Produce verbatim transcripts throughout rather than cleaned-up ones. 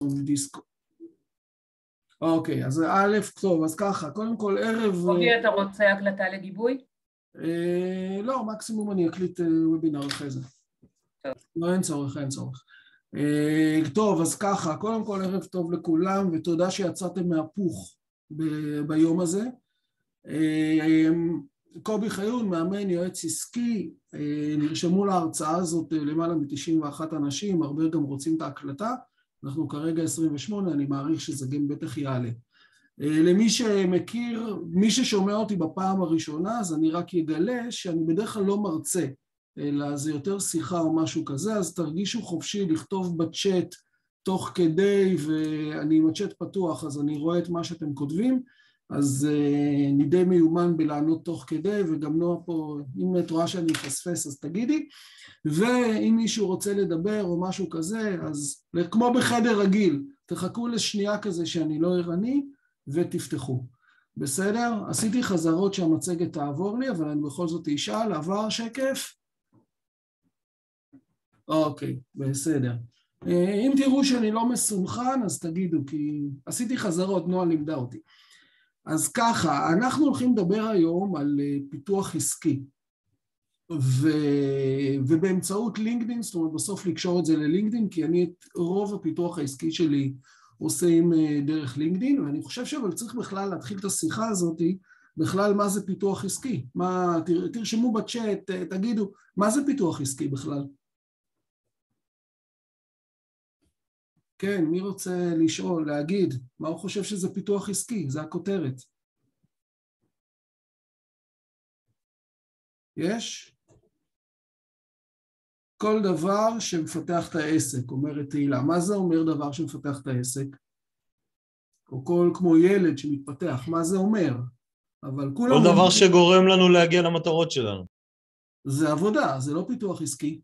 דיסק. אוקיי, אז א', טוב, אז ככה, קודם כל ערב... אובי, אתה רוצה הקלטה לגיבוי? לא, מקסימום אני אקליט וובינר אחרי זה. טוב. לא, אין צורך, אין צורך. טוב, אז ככה, קודם כל ערב טוב לכולם, ותודה שיצאתם מהפוך ביום הזה. קובי חיון, מאמן יועץ עסקי, נרשמו להרצאה הזאת למעלה מ-תשעים ואחת אנשים, הרבה גם רוצים את ההקלטה, אנחנו כרגע עשרים ושמונה, אני מעריך שזה גם בטח יעלה. למי שמכיר, מי ששומע אותי בפעם הראשונה, אז אני רק יגלה שאני בדרך כלל לא מרצה, אלא זה יותר שיחה או משהו כזה, אז תרגישו חופשי לכתוב בצ'אט תוך כדי, ואני עם הצ'אט פתוח, אז אני רואה את מה שאתם כותבים, אז אני די מיומן בלענות תוך כדי, וגם נועה פה, אם את רואה שאני אפספס, אז תגידי, ואם מישהו רוצה לדבר או משהו כזה, אז כמו בחדר רגיל, תחכו לשנייה כזה שאני לא ערני, ותפתחו. בסדר? עשיתי חזרות שהמצגת תעבור לי, אבל אני בכל זאת אשאל, עבר שקף? אוקיי, בסדר. אם תראו שאני לא מסונכן, אז תגידו, כי עשיתי חזרות, נועה לימדה אותי. אז ככה, אנחנו הולכים לדבר היום על פיתוח עסקי, ו... ובאמצעות לינקדין, זאת אומרת בסוף לקשור את זה ללינקדין, כי אני את רוב הפיתוח העסקי שלי עושה עם דרך לינקדין, ואני חושב אבל צריך בכלל להתחיל את השיחה הזאת, בכלל מה זה פיתוח עסקי, מה, תרשמו בצ'אט, תגידו, מה זה פיתוח עסקי בכלל? כן, מי רוצה לשאול, להגיד, מה הוא חושב שזה פיתוח עסקי? זה הכותרת. יש? כל דבר שמפתח את העסק, אומרת תהילה. מה זה אומר דבר שמפתח את העסק? או כל כמו ילד שמתפתח, מה זה אומר? אבל כולם... כל דבר שגורם לנו להגיע למטרות שלנו. זה עבודה, זה לא פיתוח עסקי.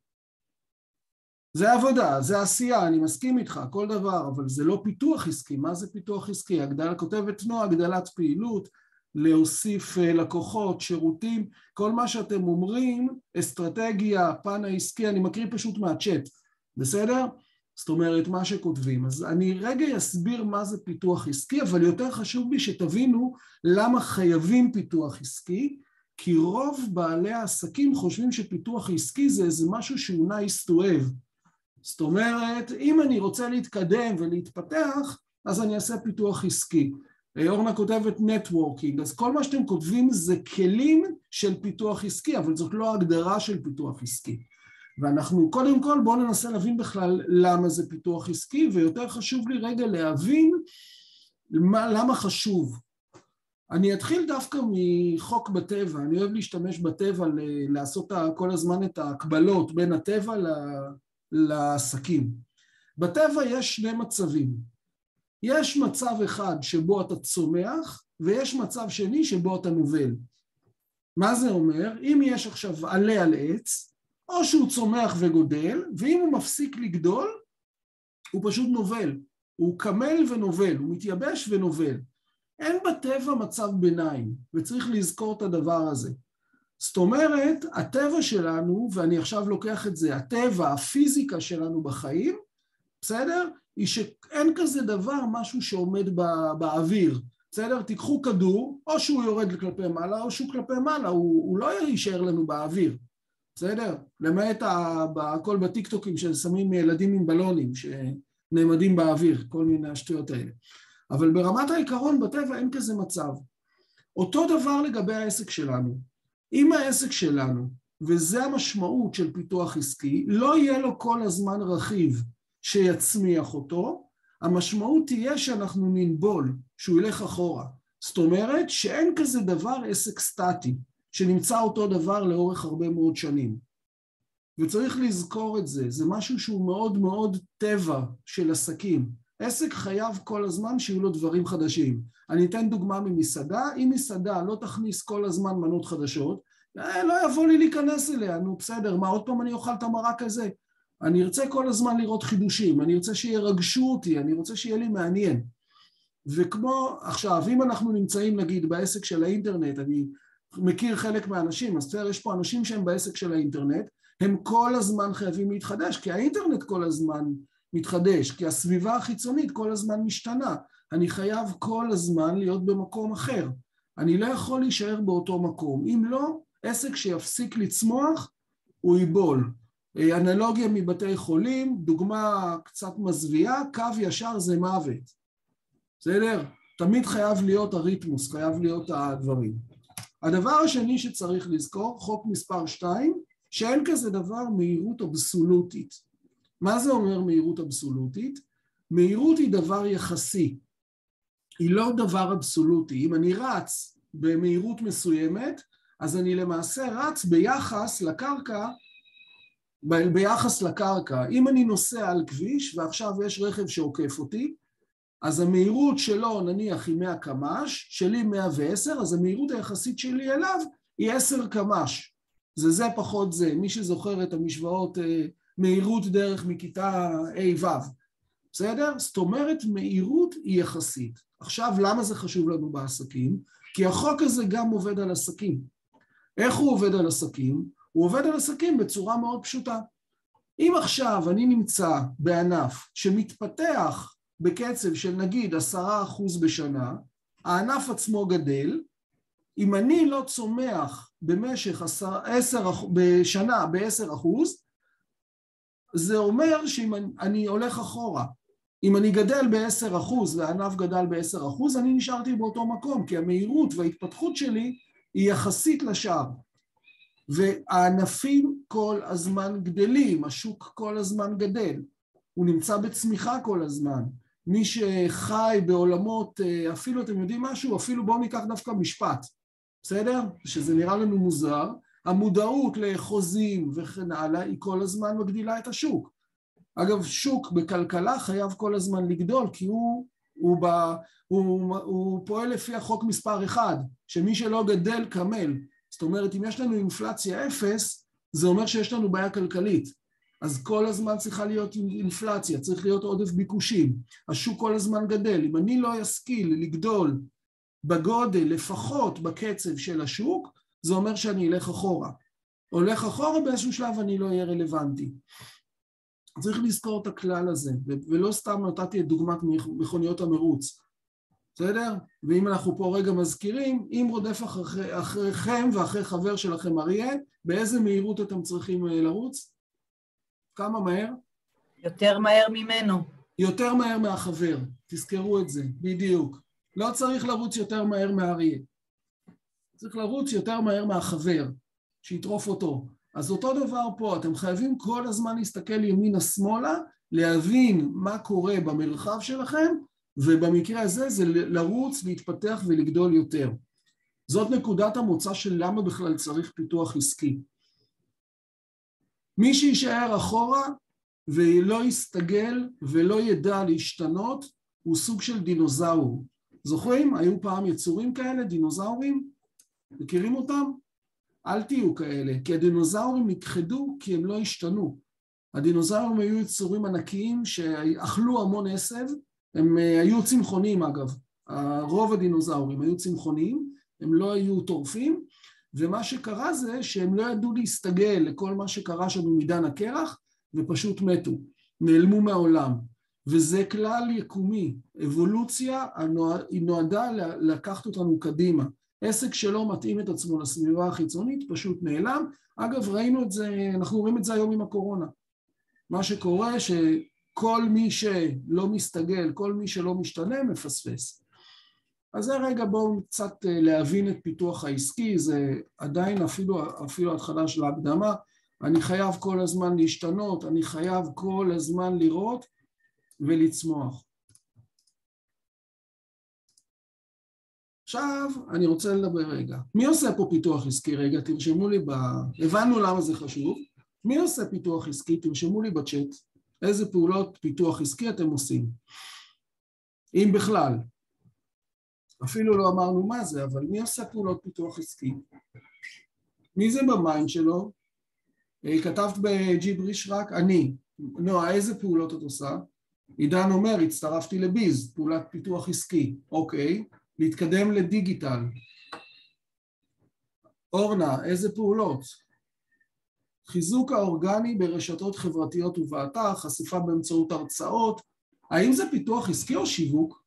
זה עבודה, זה עשייה, אני מסכים איתך, כל דבר, אבל זה לא פיתוח עסקי. מה זה פיתוח עסקי? הגדלה, כותבת נועה, הגדלת פעילות, להוסיף לקוחות, שירותים, כל מה שאתם אומרים, אסטרטגיה, פן העסקי, אני מקריא פשוט מהצ'אט, בסדר? זאת אומרת, מה שכותבים. אז אני רגע אסביר מה זה פיתוח עסקי, אבל יותר חשוב לי שתבינו למה חייבים פיתוח עסקי, כי רוב בעלי העסקים חושבים שפיתוח עסקי זה איזה משהו שהוא nice to have. זאת אומרת, אם אני רוצה להתקדם ולהתפתח, אז אני אעשה פיתוח עסקי. אורנה כותבת נטוורקינג, אז כל מה שאתם כותבים זה כלים של פיתוח עסקי, אבל זאת לא הגדרה של פיתוח עסקי. ואנחנו קודם כל בואו ננסה להבין בכלל למה זה פיתוח עסקי, ויותר חשוב לי רגע להבין מה, למה חשוב. אני אתחיל דווקא מחוק בטבע, אני אוהב להשתמש בטבע לעשות כל הזמן את ההקבלות בין הטבע לעסקים. בטבע יש שני מצבים. יש מצב אחד שבו אתה צומח, ויש מצב שני שבו אתה נובל. מה זה אומר? אם יש עכשיו עלה על עץ, או שהוא צומח וגודל, ואם הוא מפסיק לגדול, הוא פשוט נובל. הוא קמל ונובל, הוא מתייבש ונובל. אין בטבע מצב ביניים, וצריך לזכור את הדבר הזה. זאת אומרת, הטבע שלנו, ואני עכשיו לוקח את זה, הטבע, הפיזיקה שלנו בחיים, בסדר? היא שאין כזה דבר, משהו שעומד באוויר. בסדר? תיקחו כדור, או שהוא יורד כלפי מעלה, או שהוא כלפי מעלה, הוא, הוא לא יישאר לנו באוויר. בסדר? למעט הכל בטיקטוקים ששמים ילדים עם בלונים, שנעמדים באוויר, כל מיני השטויות האלה. אבל ברמת העיקרון בטבע אין כזה מצב. אותו דבר לגבי העסק שלנו. אם העסק שלנו, וזה המשמעות של פיתוח עסקי, לא יהיה לו כל הזמן רכיב שיצמיח אותו, המשמעות תהיה שאנחנו ננבול, שהוא ילך אחורה. זאת אומרת שאין כזה דבר עסק סטטי, שנמצא אותו דבר לאורך הרבה מאוד שנים. וצריך לזכור את זה, זה משהו שהוא מאוד מאוד טבע של עסקים. עסק חייב כל הזמן שיהיו לו דברים חדשים. אני אתן דוגמה ממסעדה, אם מסעדה לא תכניס כל הזמן מנות חדשות, לא יבוא לי להיכנס אליה, נו בסדר, מה עוד פעם אני אוכל את המרק הזה? אני ארצה כל הזמן לראות חידושים, אני ארצה שירגשו אותי, אני רוצה שיהיה לי מעניין. וכמו עכשיו, אם אנחנו נמצאים נגיד בעסק של האינטרנט, אני מכיר חלק מהאנשים, אז יש פה אנשים שהם בעסק של האינטרנט, הם כל הזמן חייבים להתחדש, כי האינטרנט כל הזמן מתחדש, כי הסביבה החיצונית כל הזמן משתנה. אני חייב כל הזמן להיות במקום אחר. אני לא יכול להישאר באותו מקום. אם לא, עסק שיפסיק לצמוח, הוא ייבול. אנלוגיה מבתי חולים, דוגמה קצת מזוויעה, קו ישר זה מוות. בסדר? תמיד חייב להיות הריתמוס, חייב להיות הדברים. הדבר השני שצריך לזכור, חוק מספר שתיים, שאין כזה דבר מהירות אבסולוטית. מה זה אומר מהירות אבסולוטית? מהירות היא דבר יחסי, היא לא דבר אבסולוטי. אם אני רץ במהירות מסוימת, אז אני למעשה רץ ביחס לקרקע, ב- ביחס לקרקע. אם אני נוסע על כביש ועכשיו יש רכב שעוקף אותי, אז המהירות שלו נניח היא מאה קמ"ש, שלי מאה ועשר, אז המהירות היחסית שלי אליו היא עשר קמ"ש. זה זה פחות זה, מי שזוכר את המשוואות מהירות דרך מכיתה A ו'. בסדר? זאת אומרת, מהירות היא יחסית. עכשיו, למה זה חשוב לנו בעסקים? כי החוק הזה גם עובד על עסקים. איך הוא עובד על עסקים? הוא עובד על עסקים בצורה מאוד פשוטה. אם עכשיו אני נמצא בענף שמתפתח בקצב של נגיד עשרה אחוז בשנה, הענף עצמו גדל, אם אני לא צומח במשך עשר, עשר, בשנה ב-עשר אחוז, זה אומר שאם אני, אני הולך אחורה. אם אני גדל ב-עשר אחוז והענף גדל ב-עשר אחוז, אני נשארתי באותו מקום, כי המהירות וההתפתחות שלי היא יחסית לשאר. והענפים כל הזמן גדלים, השוק כל הזמן גדל, הוא נמצא בצמיחה כל הזמן. מי שחי בעולמות, אפילו אתם יודעים משהו, אפילו בואו ניקח דווקא משפט, בסדר? שזה נראה לנו מוזר, המודעות לחוזים וכן הלאה היא כל הזמן מגדילה את השוק. אגב, שוק בכלכלה חייב כל הזמן לגדול, כי הוא, הוא, ב, הוא, הוא פועל לפי החוק מספר אחד, שמי שלא גדל קמל. זאת אומרת, אם יש לנו אינפלציה אפס, זה אומר שיש לנו בעיה כלכלית. אז כל הזמן צריכה להיות אינפלציה, צריך להיות עודף ביקושים. השוק כל הזמן גדל. אם אני לא אשכיל לגדול בגודל, לפחות בקצב של השוק, זה אומר שאני אלך אחורה. הולך אחורה באיזשהו שלב אני לא אהיה רלוונטי. צריך לזכור את הכלל הזה, ולא סתם נתתי את דוגמת מכוניות המרוץ. בסדר? ואם אנחנו פה רגע מזכירים, אם רודף אחרי, אחריכם ואחרי חבר שלכם אריה, באיזה מהירות אתם צריכים לרוץ? כמה מהר? יותר מהר ממנו. יותר מהר מהחבר, תזכרו את זה, בדיוק. לא צריך לרוץ יותר מהר מהאריה. צריך לרוץ יותר מהר מהחבר, שיטרוף אותו. אז אותו דבר פה, אתם חייבים כל הזמן להסתכל ימינה-שמאלה, להבין מה קורה במרחב שלכם, ובמקרה הזה זה לרוץ, להתפתח ולגדול יותר. זאת נקודת המוצא של למה בכלל צריך פיתוח עסקי. מי שישאר אחורה ולא יסתגל ולא ידע להשתנות, הוא סוג של דינוזאור. זוכרים? היו פעם יצורים כאלה, דינוזאורים? מכירים אותם? אל תהיו כאלה, כי הדינוזאורים נכחדו כי הם לא השתנו. הדינוזאורים היו יצורים ענקיים שאכלו המון עשב, הם היו צמחוניים אגב, רוב הדינוזאורים היו צמחוניים, הם לא היו טורפים, ומה שקרה זה שהם לא ידעו להסתגל לכל מה שקרה שם במדען הקרח, ופשוט מתו, נעלמו מהעולם. וזה כלל יקומי, אבולוציה היא נועדה לקחת אותנו קדימה. עסק שלא מתאים את עצמו לסביבה החיצונית פשוט נעלם. אגב, ראינו את זה, אנחנו רואים את זה היום עם הקורונה. מה שקורה שכל מי שלא מסתגל, כל מי שלא משתנה, מפספס. אז זה רגע בואו קצת להבין את פיתוח העסקי, זה עדיין אפילו, אפילו התחלה של ההקדמה. אני חייב כל הזמן להשתנות, אני חייב כל הזמן לראות ולצמוח. עכשיו אני רוצה לדבר רגע. מי עושה פה פיתוח עסקי? רגע, תרשמו לי ב... הבנו למה זה חשוב. מי עושה פיתוח עסקי? תרשמו לי בצ'אט. איזה פעולות פיתוח עסקי אתם עושים? אם בכלל. אפילו לא אמרנו מה זה, אבל מי עושה פעולות פיתוח עסקי? מי זה במיינד שלו? כתבת בג'יבריש רק? אני. נועה, איזה פעולות את עושה? עידן אומר, הצטרפתי לביז, פעולת פיתוח עסקי. אוקיי. להתקדם לדיגיטל. אורנה, איזה פעולות? חיזוק האורגני ברשתות חברתיות ובאתר, חשיפה באמצעות הרצאות. האם זה פיתוח עסקי או שיווק?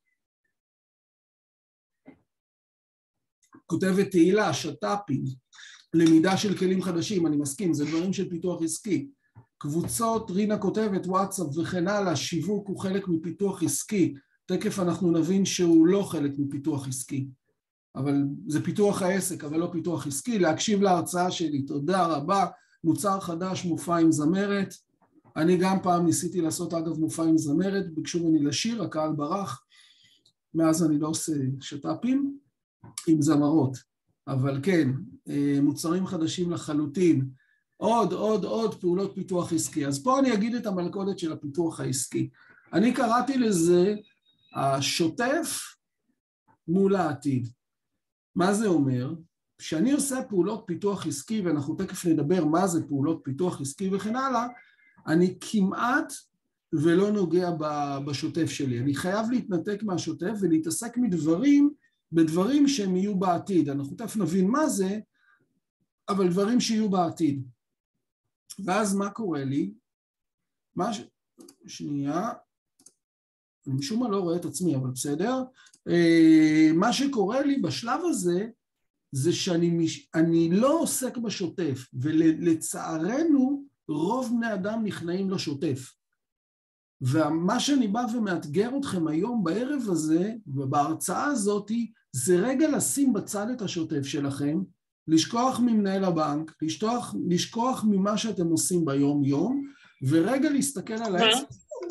כותבת תהילה, שטאפים, למידה של כלים חדשים, אני מסכים, זה דברים של פיתוח עסקי. קבוצות, רינה כותבת, וואטסאפ וכן הלאה, שיווק הוא חלק מפיתוח עסקי, תקף אנחנו נבין שהוא לא חלק מפיתוח עסקי, אבל זה פיתוח העסק, אבל לא פיתוח עסקי. להקשיב להרצאה שלי, תודה רבה, מוצר חדש, מופע עם זמרת, אני גם פעם ניסיתי לעשות אגב מופע עם זמרת, ביקשו ממני לשיר, הקהל ברח, מאז אני לא עושה שטאפים עם זמרות, אבל כן, מוצרים חדשים לחלוטין, עוד, עוד, עוד פעולות פיתוח עסקי. אז פה אני אגיד את המלכודת של הפיתוח העסקי. אני קראתי לזה השוטף מול העתיד. מה זה אומר? כשאני עושה פעולות פיתוח עסקי, ואנחנו תכף נדבר מה זה פעולות פיתוח עסקי וכן הלאה, אני כמעט ולא נוגע בשוטף שלי. אני חייב להתנתק מהשוטף ולהתעסק מדברים, בדברים שהם יהיו בעתיד. אנחנו תכף נבין מה זה, אבל דברים שיהיו בעתיד. ואז מה קורה לי? מה ש... שנייה, אני משום מה לא רואה את עצמי, אבל בסדר. מה שקורה לי בשלב הזה, זה שאני מש... אני לא עוסק בשוטף, ולצערנו רוב בני אדם נכנעים לשוטף. ומה שאני בא ומאתגר אתכם היום בערב הזה, ובהרצאה הזאת, זה רגע לשים בצד את השוטף שלכם, לשכוח ממנהל הבנק, לשכוח, לשכוח ממה שאתם עושים ביום יום, ורגע להסתכל על העסק.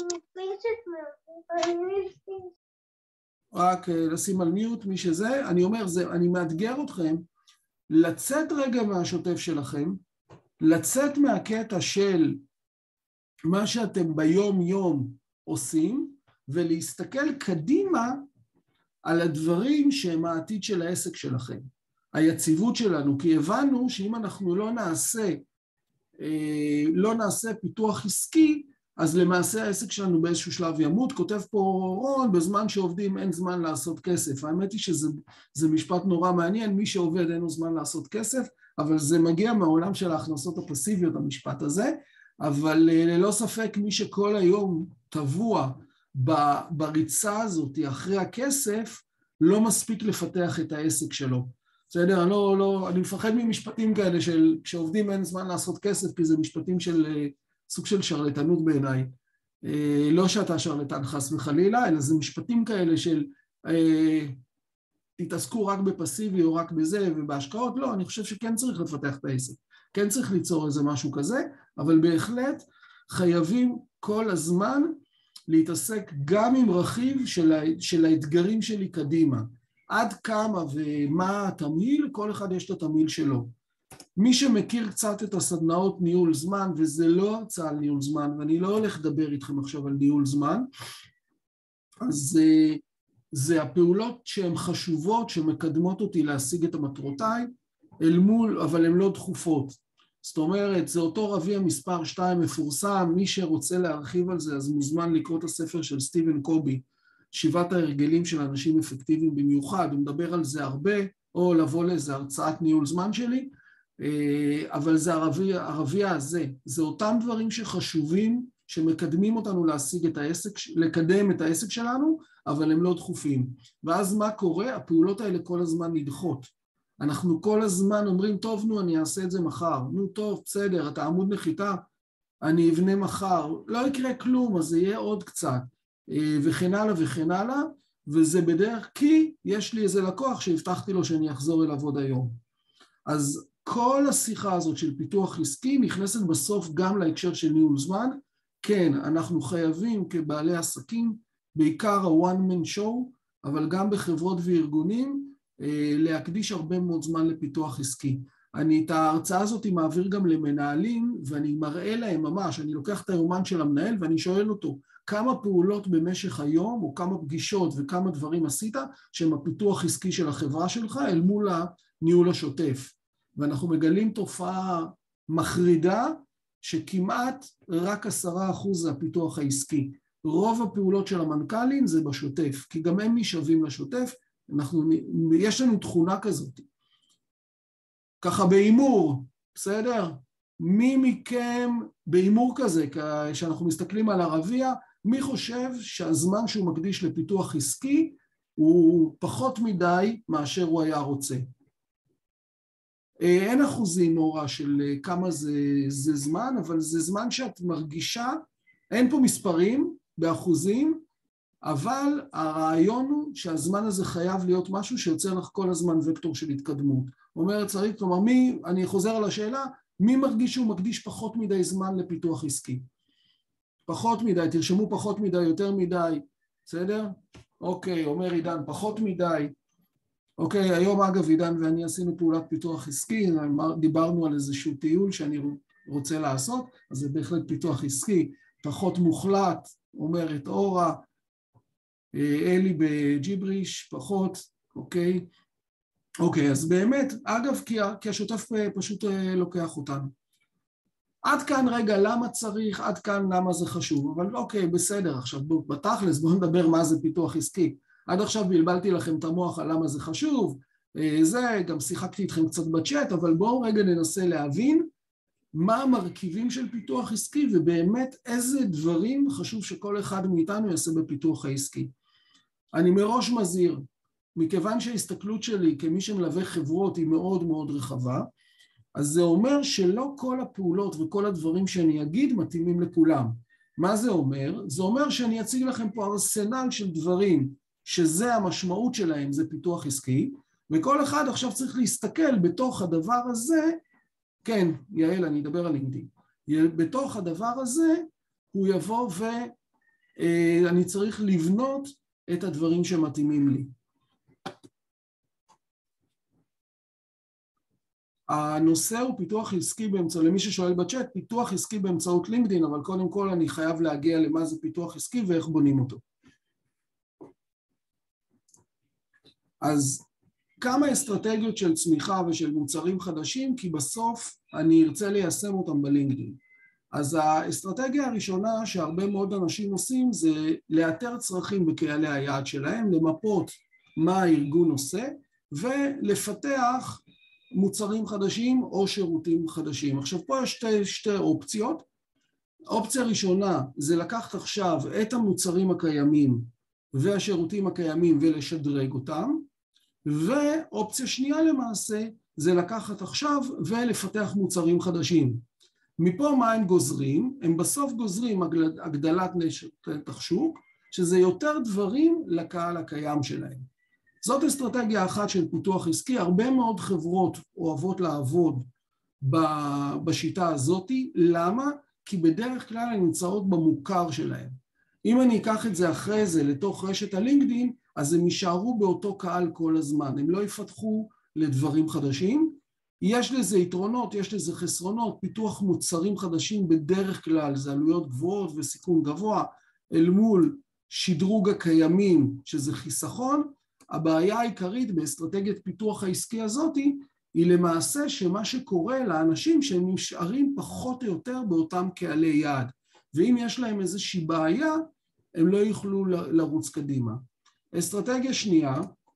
רק לשים על מיוט, מי שזה, אני אומר, זה, אני מאתגר אתכם, לצאת רגע מהשוטף שלכם, לצאת מהקטע של מה שאתם ביום יום עושים, ולהסתכל קדימה על הדברים שהם העתיד של העסק שלכם. היציבות שלנו, כי הבנו שאם אנחנו לא נעשה, לא נעשה פיתוח עסקי, אז למעשה העסק שלנו באיזשהו שלב ימות. כותב פה רון, בזמן שעובדים אין זמן לעשות כסף. האמת היא שזה משפט נורא מעניין, מי שעובד אין לו זמן לעשות כסף, אבל זה מגיע מהעולם של ההכנסות הפסיביות, המשפט הזה, אבל ללא ספק מי שכל היום טבוע בריצה הזאת אחרי הכסף, לא מספיק לפתח את העסק שלו. בסדר, אני, לא, לא, אני מפחד ממשפטים כאלה של כשעובדים אין זמן לעשות כסף, כי זה משפטים של סוג של שרלטנות בעיניי. לא שאתה שרלטן חס וחלילה, אלא זה משפטים כאלה של תתעסקו רק בפסיבי או רק בזה ובהשקעות. לא, אני חושב שכן צריך לפתח את העסק. כן צריך ליצור איזה משהו כזה, אבל בהחלט חייבים כל הזמן להתעסק גם עם רכיב של, של האתגרים שלי קדימה. עד כמה ומה התמהיל, כל אחד יש את התמהיל שלו. מי שמכיר קצת את הסדנאות ניהול זמן, וזה לא הרצאה על ניהול זמן, ואני לא הולך לדבר איתכם עכשיו על ניהול זמן, אז זה הפעולות שהן חשובות, שמקדמות אותי להשיג את המטרותיי, אל מול, אבל הן לא דחופות. זאת אומרת, זה אותו רביע מספר שתיים מפורסם, מי שרוצה להרחיב על זה, אז מוזמן לקרוא את הספר של סטיבן קובי, שבעת ההרגלים של אנשים אפקטיביים במיוחד, הוא מדבר על זה הרבה, או לבוא לאיזה הרצאת ניהול זמן שלי, אבל זה הרביע, הרביע הזה, זה אותם דברים שחשובים, שמקדמים אותנו להשיג את העסק, לקדם את העסק שלנו, אבל הם לא דחופים. ואז מה קורה? הפעולות האלה כל הזמן נדחות. אנחנו כל הזמן אומרים, טוב, נו, אני אעשה את זה מחר. נו, טוב, בסדר, אתה עמוד נחיתה, אני אבנה מחר. לא יקרה כלום, אז זה יהיה עוד קצת. וכן הלאה וכן הלאה, וזה בדרך כי יש לי איזה לקוח שהבטחתי לו שאני אחזור אליו עוד היום. אז כל השיחה הזאת של פיתוח עסקי נכנסת בסוף גם להקשר של ניהול זמן. כן, אנחנו חייבים כבעלי עסקים, בעיקר ה-one man show, אבל גם בחברות וארגונים, להקדיש הרבה מאוד זמן לפיתוח עסקי. אני את ההרצאה הזאת מעביר גם למנהלים, ואני מראה להם ממש, אני לוקח את היומן של המנהל ואני שואל אותו, כמה פעולות במשך היום, או כמה פגישות וכמה דברים עשית, שהם הפיתוח עסקי של החברה שלך, אל מול הניהול השוטף. ואנחנו מגלים תופעה מחרידה, שכמעט רק עשרה אחוז זה הפיתוח העסקי. רוב הפעולות של המנכ"לים זה בשוטף, כי גם הם נשאבים לשוטף, אנחנו, יש לנו תכונה כזאת. ככה באימור, בסדר? מי מכם באימור כזה, כשאנחנו מסתכלים על הרביע, מי חושב שהזמן שהוא מקדיש לפיתוח עסקי הוא פחות מדי מאשר הוא היה רוצה? אין אחוזים נורא של כמה זה, זה זמן, אבל זה זמן שאת מרגישה, אין פה מספרים באחוזים, אבל הרעיון הוא שהזמן הזה חייב להיות משהו שיוצר לך כל הזמן וקטור של התקדמות. אומרת צריך, כלומר, מי, אני חוזר על השאלה, מי מרגיש שהוא מקדיש פחות מדי זמן לפיתוח עסקי? פחות מדי, תרשמו פחות מדי, יותר מדי, בסדר? אוקיי, אומר עידן, פחות מדי. אוקיי, היום אגב עידן ואני עשינו פעולת פיתוח עסקי, דיברנו על איזשהו טיול שאני רוצה לעשות, אז זה בהחלט פיתוח עסקי, פחות מוחלט, אומרת אורה, אלי בג'יבריש, פחות, אוקיי? אוקיי, אז באמת, אגב, כי, כי השוטף פשוט לוקח אותנו. עד כאן רגע, למה צריך, עד כאן למה זה חשוב, אבל אוקיי, בסדר, עכשיו בתכלס, בואו נדבר מה זה פיתוח עסקי. עד עכשיו בלבלתי לכם את המוח על למה זה חשוב, זה, גם שיחקתי איתכם קצת בצ'אט, אבל בואו רגע ננסה להבין מה המרכיבים של פיתוח עסקי, ובאמת איזה דברים חשוב שכל אחד מאיתנו יעשה בפיתוח העסקי. אני מראש מזהיר, מכיוון שההסתכלות שלי כמי שמלווה חברות היא מאוד מאוד רחבה, אז זה אומר שלא כל הפעולות וכל הדברים שאני אגיד מתאימים לכולם. מה זה אומר? זה אומר שאני אציג לכם פה ארסנל של דברים שזה המשמעות שלהם, זה פיתוח עסקי, וכל אחד עכשיו צריך להסתכל בתוך הדבר הזה, כן, יעל, אני אדבר על לינקדאין, בתוך הדבר הזה הוא יבוא ואני צריך לבנות את הדברים שמתאימים לי. הנושא הוא פיתוח עסקי באמצעות, למי ששואל בצ'אט, פיתוח עסקי באמצעות לינקדאין, אבל קודם כל אני חייב להגיע למה זה פיתוח עסקי ואיך בונים אותו. אז כמה אסטרטגיות של צמיחה ושל מוצרים חדשים, כי בסוף אני ארצה ליישם אותם בלינקדאין. אז האסטרטגיה הראשונה שהרבה מאוד אנשים עושים זה לאתר צרכים בקהלי היעד שלהם, למפות מה הארגון עושה, ולפתח מוצרים חדשים או שירותים חדשים. עכשיו פה יש שתי, שתי אופציות. אופציה ראשונה זה לקחת עכשיו את המוצרים הקיימים והשירותים הקיימים ולשדרג אותם, ואופציה שנייה למעשה זה לקחת עכשיו ולפתח מוצרים חדשים. מפה מה הם גוזרים? הם בסוף גוזרים הגדלת נתח שוק, שזה יותר דברים לקהל הקיים שלהם. זאת אסטרטגיה אחת של פיתוח עסקי, הרבה מאוד חברות אוהבות לעבוד בשיטה הזאת. למה? כי בדרך כלל הן נמצאות במוכר שלהם. אם אני אקח את זה אחרי זה לתוך רשת הלינקדאין, אז הם יישארו באותו קהל כל הזמן, הם לא יפתחו לדברים חדשים. יש לזה יתרונות, יש לזה חסרונות, פיתוח מוצרים חדשים בדרך כלל זה עלויות גבוהות וסיכון גבוה, אל מול שדרוג הקיימים שזה חיסכון. הבעיה העיקרית באסטרטגיית פיתוח העסקי הזאת היא למעשה שמה שקורה לאנשים שהם נשארים פחות או יותר באותם קהלי יעד, ואם יש להם איזושהי בעיה, הם לא יוכלו לרוץ קדימה. אסטרטגיה שנייה,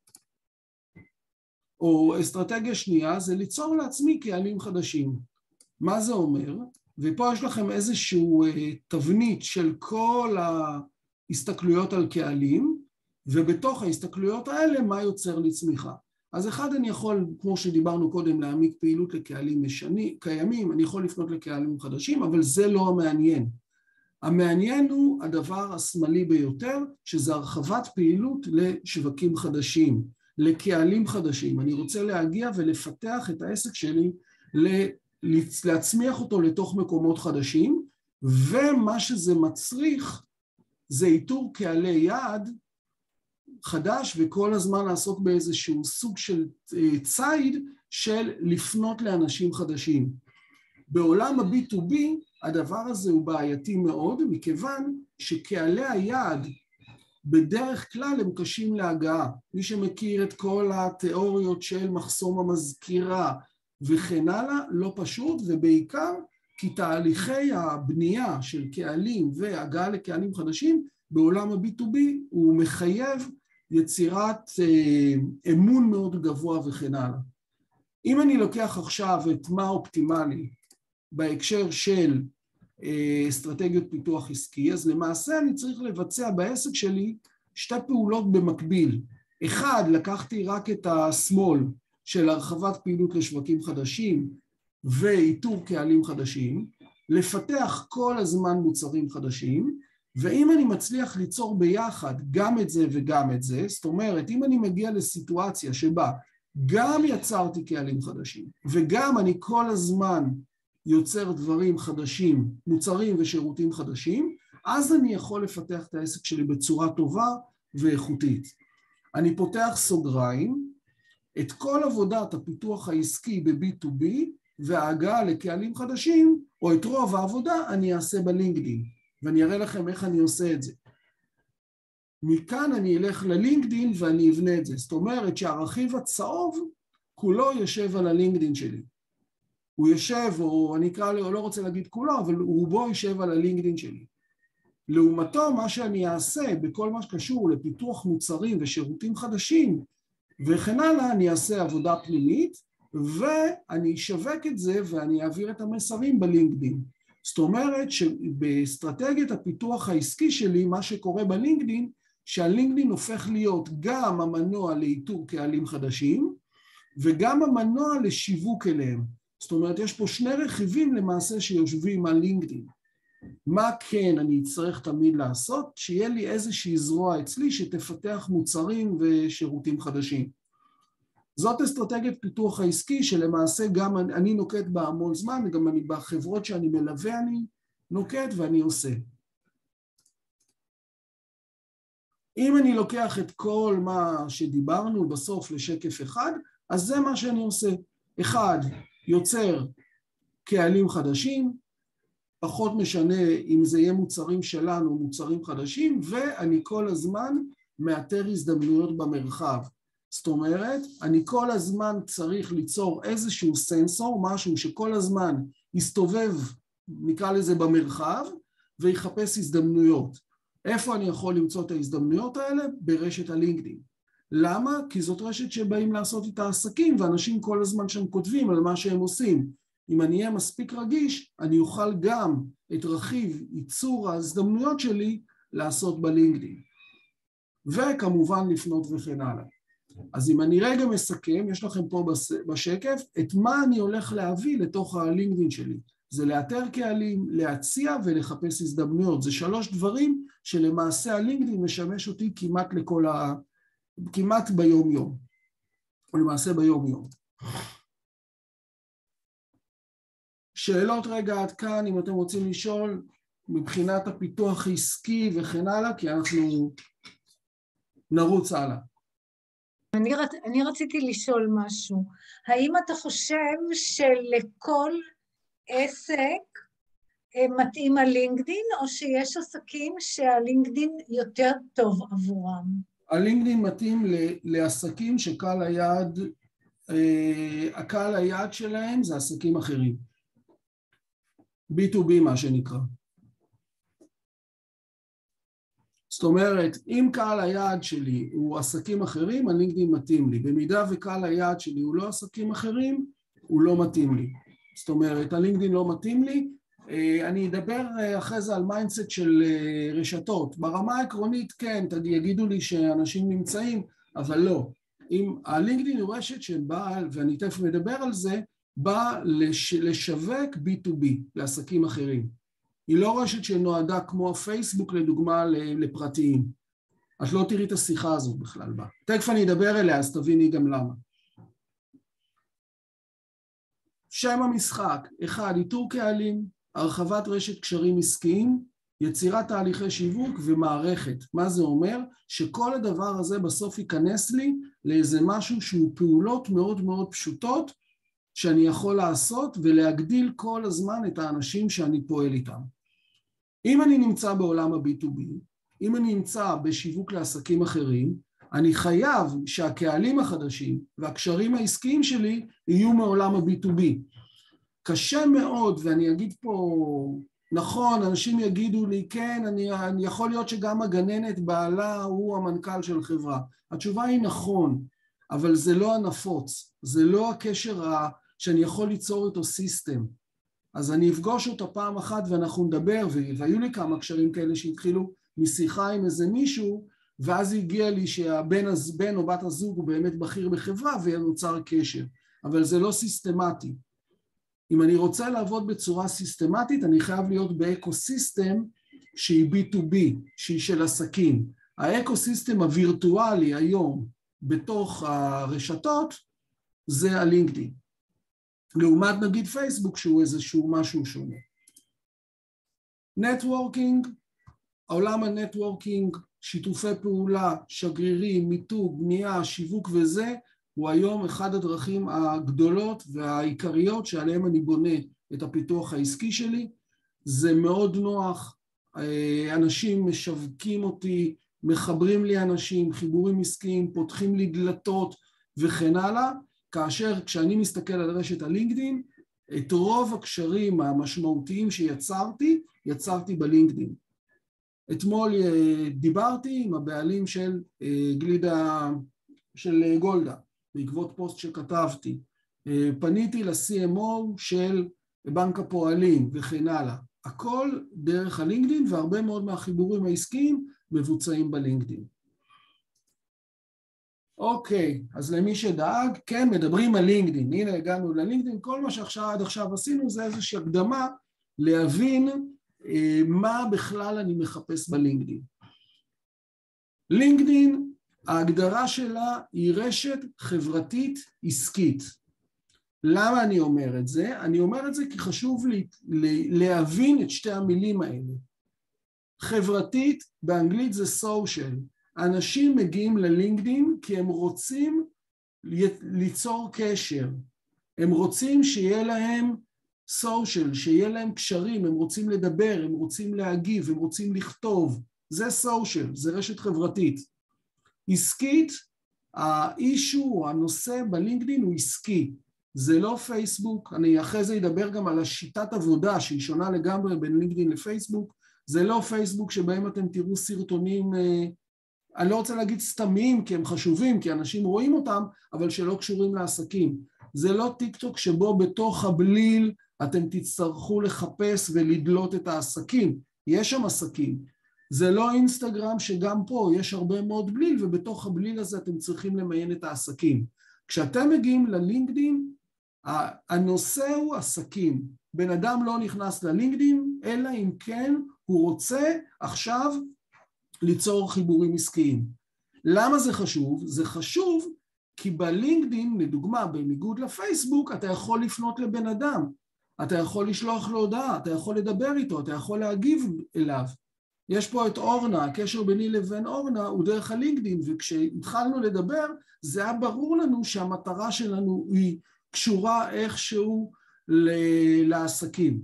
או אסטרטגיה שנייה זה ליצור לעצמי קהלים חדשים. מה זה אומר? ופה יש לכם איזשהו תבנית של כל ההסתכלויות על קהלים, ובתוך ההסתכלויות האלה מה יוצר לי צמיחה. אז אחד אני יכול, כמו שדיברנו קודם, להעמיק פעילות לקהלים משני, קיימים, אני יכול לפנות לקהלים חדשים, אבל זה לא המעניין. המעניין הוא הדבר השמאלי ביותר, שזה הרחבת פעילות לשווקים חדשים, לקהלים חדשים. אני רוצה להגיע ולפתח את העסק שלי, להצמיח אותו לתוך מקומות חדשים, ומה שזה מצריך זה איתור קהלי יעד חדש, וכל הזמן לעסוק באיזשהו סוג של צייד של לפנות לאנשים חדשים. בעולם ה-בי טו בי הדבר הזה הוא בעייתי מאוד, מכיוון שקהלי היעד בדרך כלל הם קשים להגעה. מי שמכיר את כל התיאוריות של מחסום המזכירה וכן הלאה, לא פשוט, ובעיקר כי תהליכי הבנייה של קהלים והגעה לקהלים חדשים בעולם ה-בי טו בי הוא מחייב יצירת אה, אמון מאוד גבוה וכן הלאה. אם אני לוקח עכשיו את מה אופטימלי בהקשר של אסטרטגיות פיתוח עסקי, אז למעשה אני צריך לבצע בעסק שלי שתי פעולות במקביל. אחד, לקחתי רק את השמאל של הרחבת פעילות לשווקים חדשים ואיתור קהלים חדשים, לפתח כל הזמן מוצרים חדשים, ואם אני מצליח ליצור ביחד גם את זה וגם את זה, זאת אומרת, אם אני מגיע לסיטואציה שבה גם יצרתי קהלים חדשים, וגם אני כל הזמן יוצר דברים חדשים, מוצרים ושירותים חדשים, אז אני יכול לפתח את העסק שלי בצורה טובה ואיכותית. אני פותח סוגריים, את כל עבודת הפיתוח העסקי ב-בי טו בי וההגעה לקהלים חדשים, או את רוב העבודה, אני אעשה בלינקדין, ואני אראה לכם איך אני עושה את זה. מכאן אני אלך ללינקדין ואני אבנה את זה. זאת אומרת שהרכיב הצהוב כולו יושב על הלינקדין שלי. הוא יושב, או אני אקרא לו, לא רוצה להגיד כולו, אבל רובו יושב על הלינקדין שלי. לעומתו, מה שאני אעשה בכל מה שקשור לפיתוח מוצרים ושירותים חדשים, וכן הלאה, אני אעשה עבודה פנימית, ואני אשווק את זה ואני אעביר את המסרים בלינקדין. זאת אומרת שבאסטרטגיית הפיתוח העסקי שלי, מה שקורה בלינקדין, שהלינקדין הופך להיות גם המנוע לאיתור קהלים חדשים, וגם המנוע לשיווק אליהם. זאת אומרת, יש פה שני רכיבים למעשה שיושבים על לינקדין. מה כן אני אצטרך תמיד לעשות? שיהיה לי איזושהי זרוע אצלי שתפתח מוצרים ושירותים חדשים. זאת אסטרטגיית פיתוח העסקי שלמעשה גם אני נוקט בה המון זמן, גם אני בחברות שאני מלווה אני נוקט ואני עושה. אם אני לוקח את כל מה שדיברנו בסוף לשקף אחד, אז זה מה שאני עושה. אחד, יוצר קהלים חדשים, פחות משנה אם זה יהיה מוצרים שלנו, מוצרים חדשים, ואני כל הזמן מאתר הזדמנויות במרחב. זאת אומרת, אני כל הזמן צריך ליצור איזשהו סנסור, משהו שכל הזמן יסתובב, נקרא לזה במרחב, ויחפש הזדמנויות. איפה אני יכול למצוא את ההזדמנויות האלה? ברשת הלינקדין. למה? כי זאת רשת שבאים לעשות את העסקים, ואנשים כל הזמן שם כותבים על מה שהם עושים. אם אני אהיה מספיק רגיש, אני אוכל גם את רכיב ייצור ההזדמנויות שלי לעשות בלינקדין. וכמובן לפנות וכן הלאה. אז אם אני רגע מסכם, יש לכם פה בשקף, את מה אני הולך להביא לתוך הלינקדין שלי. זה לאתר קהלים, להציע ולחפש הזדמנויות. זה שלוש דברים שלמעשה הלינקדין משמש אותי כמעט לכל ה... כמעט ביום יום. או למעשה ביום יום. שאלות רגע עד כאן, אם אתם רוצים לשאול, מבחינת הפיתוח העסקי וכן הלאה, כי אנחנו נרוץ הלאה. אני, רצ... אני רציתי לשאול משהו. האם אתה חושב שלכל עסק מתאים הלינקדין, או שיש עסקים שהלינקדין יותר טוב עבורם? הלינקדין מתאים לעסקים שקהל היעד, הקהל היעד שלהם זה עסקים אחרים. בי טו בי מה שנקרא. זאת אומרת, אם קהל היעד שלי הוא עסקים אחרים, הלינקדין מתאים לי. במידה וקהל היעד שלי הוא לא עסקים אחרים, הוא לא מתאים לי. זאת אומרת, הלינקדין לא מתאים לי. אני אדבר אחרי זה על מיינדסט של רשתות. ברמה העקרונית, כן, יגידו לי שאנשים נמצאים, אבל לא. אם הלינקדין הוא רשת שבאה, ואני תכף מדבר על זה, בא לשווק בי טו בי לעסקים אחרים. היא לא רשת שנועדה כמו הפייסבוק לדוגמה לפרטיים. את לא תראי את השיחה הזאת בכלל בה. תכף אני אדבר אליה, אז תביני גם למה. שם המשחק, אחד, איתור קהלים, הרחבת רשת קשרים עסקיים, יצירת תהליכי שיווק ומערכת. מה זה אומר? שכל הדבר הזה בסוף ייכנס לי לאיזה משהו שהוא פעולות מאוד מאוד פשוטות, שאני יכול לעשות ולהגדיל כל הזמן את האנשים שאני פועל איתם. אם אני נמצא בעולם ה-בי טו בי, אם אני נמצא בשיווק לעסקים אחרים, אני חייב שהקהלים החדשים והקשרים העסקיים שלי יהיו מעולם ה-בי טו בי. קשה מאוד, ואני אגיד פה, נכון, אנשים יגידו לי, כן, אני, אני יכול להיות שגם הגננת בעלה הוא המנכ"ל של חברה. התשובה היא נכון, אבל זה לא הנפוץ, זה לא הקשר ה... שאני יכול ליצור איתו סיסטם. אז אני אפגוש אותה פעם אחת ואנחנו נדבר, והיו לי כמה קשרים כאלה שהתחילו משיחה עם איזה מישהו, ואז הגיע לי שהבן בן או בת הזוג הוא באמת בכיר בחברה ונוצר קשר, אבל זה לא סיסטמטי. אם אני רוצה לעבוד בצורה סיסטמטית, אני חייב להיות באקוסיסטם שהיא בי טו בי, שהיא של עסקים. האקוסיסטם הווירטואלי היום בתוך הרשתות זה הלינקדאין. לעומת נגיד פייסבוק שהוא איזשהו משהו שונה. נטוורקינג, העולם הנטוורקינג, שיתופי פעולה, שגרירים, מיתוג, בנייה, שיווק וזה, הוא היום אחד הדרכים הגדולות והעיקריות שעליהם אני בונה את הפיתוח העסקי שלי. זה מאוד נוח, אנשים משווקים אותי, מחברים לי אנשים, חיבורים עסקיים, פותחים לי דלתות וכן הלאה, כאשר כשאני מסתכל על רשת הלינקדאין, את רוב הקשרים המשמעותיים שיצרתי, יצרתי בלינקדאין. אתמול דיברתי עם הבעלים של גלידה, של גולדה, בעקבות פוסט שכתבתי. פניתי ל-סי אם או של בנק הפועלים וכן הלאה. הכל דרך הלינקדאין, והרבה מאוד מהחיבורים העסקיים מבוצעים בלינקדאין. אוקיי, אז למי שדאג, כן, מדברים על לינקדאין. הנה, הגענו ללינקדאין. כל מה שעכשיו עד עכשיו עשינו זה איזושהי הקדמה להבין אה, מה בכלל אני מחפש בלינקדאין. לינקדאין, ההגדרה שלה היא רשת חברתית עסקית. למה אני אומר את זה? אני אומר את זה כי חשוב לי להבין את שתי המילים האלה. חברתית, באנגלית זה social. אנשים מגיעים ללינקדאין כי הם רוצים ליצור קשר. הם רוצים שיהיה להם social, שיהיה להם קשרים, הם רוצים לדבר, הם רוצים להגיב, הם רוצים לכתוב. זה social, זה רשת חברתית. עסקית, האישו, הנושא בלינקדאין הוא עסקי. זה לא פייסבוק, אני אחרי זה אדבר גם על השיטת עבודה שהיא שונה לגמרי בין לינקדאין לפייסבוק. זה לא פייסבוק שבהם אתם תראו סרטונים, אני לא רוצה להגיד סתמיים כי הם חשובים, כי אנשים רואים אותם, אבל שלא קשורים לעסקים. זה לא טיק טוק שבו בתוך הבליל אתם תצטרכו לחפש ולדלות את העסקים. יש שם עסקים. זה לא אינסטגרם שגם פה יש הרבה מאוד בליל, ובתוך הבליל הזה אתם צריכים למיין את העסקים. כשאתם מגיעים ללינקדאין, הנושא הוא עסקים. בן אדם לא נכנס ללינקדאין, אלא אם כן הוא רוצה עכשיו ליצור חיבורים עסקיים. למה זה חשוב? זה חשוב כי בלינקדאין, לדוגמה, בניגוד לפייסבוק, אתה יכול לפנות לבן אדם, אתה יכול לשלוח לו הודעה, אתה יכול לדבר איתו, אתה יכול להגיב אליו. יש פה את אורנה, הקשר ביני לבין אורנה הוא דרך הלינקדאין, וכשהתחלנו לדבר, זה היה ברור לנו שהמטרה שלנו היא קשורה איכשהו לעסקים.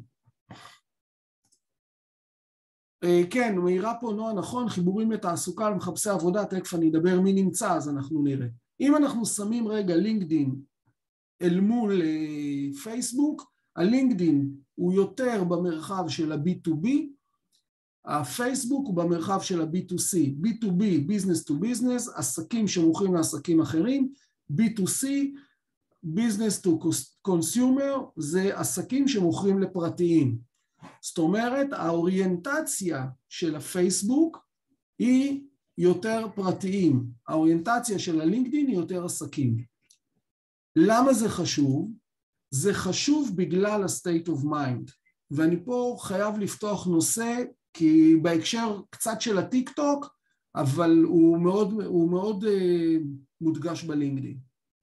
כן, מהירה פה נועה, נכון, חיבורים לתעסוקה למחפשי עבודה, תכף אני אדבר מי נמצא, אז אנחנו נראה. אם אנחנו שמים רגע לינקדאין אל מול פייסבוק, הלינקדאין הוא יותר במרחב של ה-בי טו בי, הפייסבוק הוא במרחב של ה-בי טו סי, בי טו בי, business to business, עסקים שמוכרים לעסקים אחרים, בי טו סי, business to consumer, זה עסקים שמוכרים לפרטיים. זאת אומרת, האוריינטציה של הפייסבוק היא יותר פרטיים, האוריינטציה של הלינקדאין היא יותר עסקים. למה זה חשוב? זה חשוב בגלל ה-state of mind, ואני פה חייב לפתוח נושא, כי בהקשר קצת של הטיק טוק, אבל הוא מאוד, הוא מאוד uh, מודגש בלינקדאין.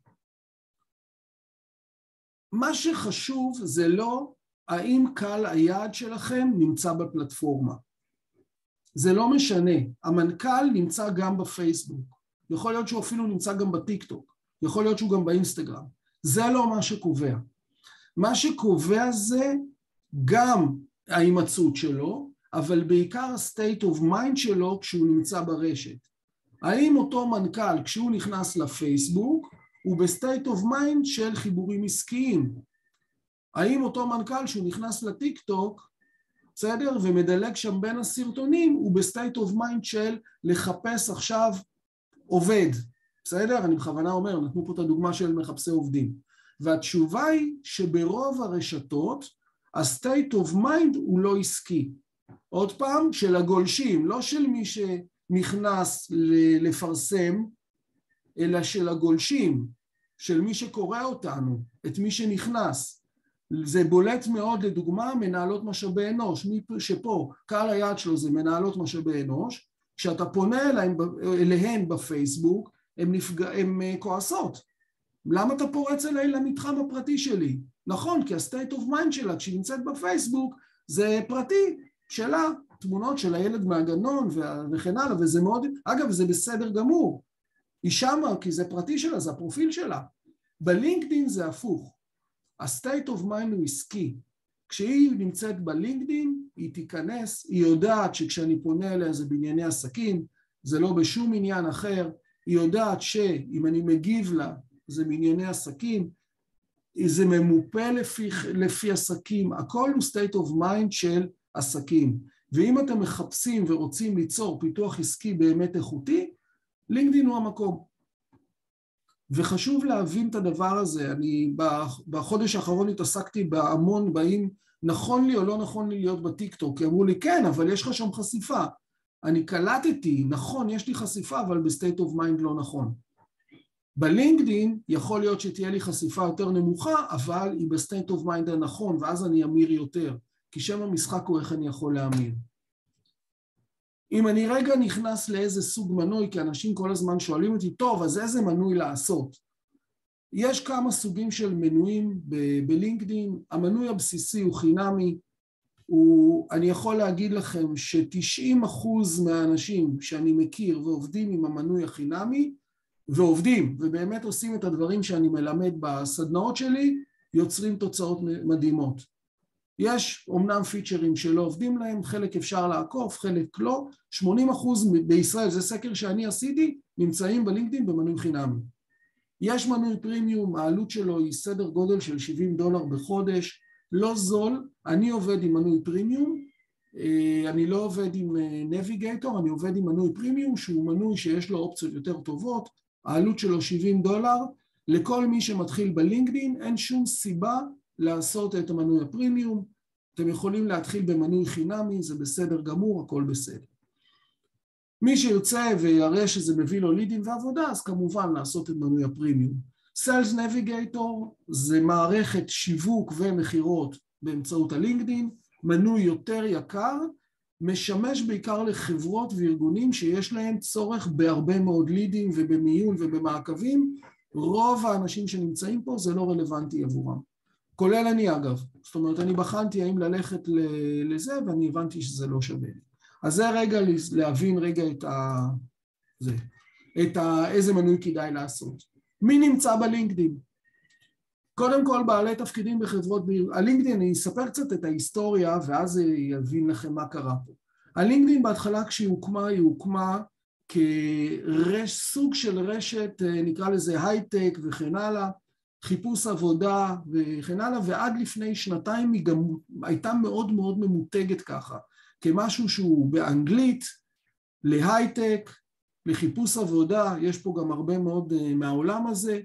מה שחשוב זה לא האם קהל היעד שלכם נמצא בפלטפורמה. זה לא משנה, המנכ"ל נמצא גם בפייסבוק, יכול להיות שהוא אפילו נמצא גם בטיק טוק, יכול להיות שהוא גם באינסטגרם, זה לא מה שקובע. מה שקובע זה גם ההימצאות שלו, אבל בעיקר ה-state of mind שלו כשהוא נמצא ברשת. האם אותו מנכ"ל כשהוא נכנס לפייסבוק הוא ב-state of mind של חיבורים עסקיים? האם אותו מנכ"ל שהוא נכנס לטיק טוק, בסדר, ומדלג שם בין הסרטונים, הוא ב-state of mind של לחפש עכשיו עובד, בסדר? אני בכוונה אומר, נתנו פה את הדוגמה של מחפשי עובדים. והתשובה היא שברוב הרשתות, ה-state of mind הוא לא עסקי. עוד פעם, של הגולשים, לא של מי שנכנס לפרסם, אלא של הגולשים, של מי שקורא אותנו, את מי שנכנס. זה בולט מאוד, לדוגמה, מנהלות משאבי אנוש, מי שפה, קהל היעד שלו זה מנהלות משאבי אנוש, כשאתה פונה אליהם, אליהן בפייסבוק, הן נפגע, כועסות. למה אתה פורץ אליי למתחם הפרטי שלי? נכון, כי ה-state of mind שלה, כשהיא נמצאת בפייסבוק, זה פרטי שלה, תמונות של הילד מהגנון וכן הלאה, וזה מאוד, אגב, זה בסדר גמור. היא שמה, כי זה פרטי שלה, זה הפרופיל שלה. בלינקדין זה הפוך. ה-state of mind הוא עסקי. כשהיא נמצאת בלינקדין, היא תיכנס, היא יודעת שכשאני פונה אליה זה בענייני עסקים, זה לא בשום עניין אחר, היא יודעת שאם אני מגיב לה, זה בענייני עסקים, זה ממופה לפי, לפי עסקים, הכל הוא state of mind של עסקים. ואם אתם מחפשים ורוצים ליצור פיתוח עסקי באמת איכותי, לינקדין הוא המקום. וחשוב להבין את הדבר הזה, אני בחודש האחרון התעסקתי בהמון, באים, נכון לי או לא נכון לי להיות בטיקטוק, כי אמרו לי, כן, אבל יש לך שם חשיפה. אני קלטתי, נכון, יש לי חשיפה, אבל בסטייט אוף מיינד לא נכון. בלינקדין יכול להיות שתהיה לי חשיפה יותר נמוכה, אבל היא בסטייט אוף מיינד הנכון, ואז אני אמיר יותר, כי שם המשחק הוא איך אני יכול להמיר. אם אני רגע נכנס לאיזה סוג מנוי, כי אנשים כל הזמן שואלים אותי, טוב, אז איזה מנוי לעשות? יש כמה סוגים של מנויים ב- בלינקדין, המנוי הבסיסי הוא חינמי, הוא, אני יכול להגיד לכם ש-תשעים אחוז מהאנשים שאני מכיר ועובדים עם המנוי החינמי, ועובדים, ובאמת עושים את הדברים שאני מלמד בסדנאות שלי, יוצרים תוצאות מדהימות. יש אומנם פיצ'רים שלא עובדים להם, חלק אפשר לעקוף, חלק לא, שמונים אחוז בישראל, זה סקר שאני עשיתי, נמצאים בלינקדין במנוי חינמי. יש מנוי פרימיום, העלות שלו היא סדר גודל של שבעים דולר בחודש, לא זול, אני עובד עם מנוי פרימיום, אני לא עובד עם נביגייטור, אני עובד עם מנוי פרימיום, שהוא מנוי שיש לו אופציות יותר טובות, העלות שלו שבעים דולר, לכל מי שמתחיל בלינקדין, אין שום סיבה לעשות את המנוי הפרימיום, אתם יכולים להתחיל במנוי חינמי, זה בסדר גמור, הכל בסדר. מי שיוצא ויראה שזה מביא לו לידים ועבודה, אז כמובן לעשות את מנוי הפרימיום. Sales Navigator זה מערכת שיווק ומחירות באמצעות הלינקדין, מנוי יותר יקר, משמש בעיקר לחברות וארגונים שיש להם צורך בהרבה מאוד לידים ובמיון ובמעקבים, רוב האנשים שנמצאים פה זה לא רלוונטי עבורם. כולל אני אגב, זאת אומרת אני בחנתי האם ללכת לזה ואני הבנתי שזה לא שווה. אז זה רגע להבין רגע את ה... זה, את ה... איזה מנוי כדאי לעשות. מי נמצא בלינקדין? קודם כל בעלי תפקידים בחברות, הלינקדין, אני אספר קצת את ההיסטוריה ואז יבין לכם מה קרה פה. הלינקדין בהתחלה כשהיא הוקמה, היא הוקמה כסוג של רשת, נקרא לזה הייטק וכן הלאה, חיפוש עבודה וכן הלאה, ועד לפני שנתיים היא גם הייתה מאוד מאוד ממותגת ככה, כמשהו שהוא באנגלית, להייטק, לחיפוש עבודה, יש פה גם הרבה מאוד מהעולם הזה,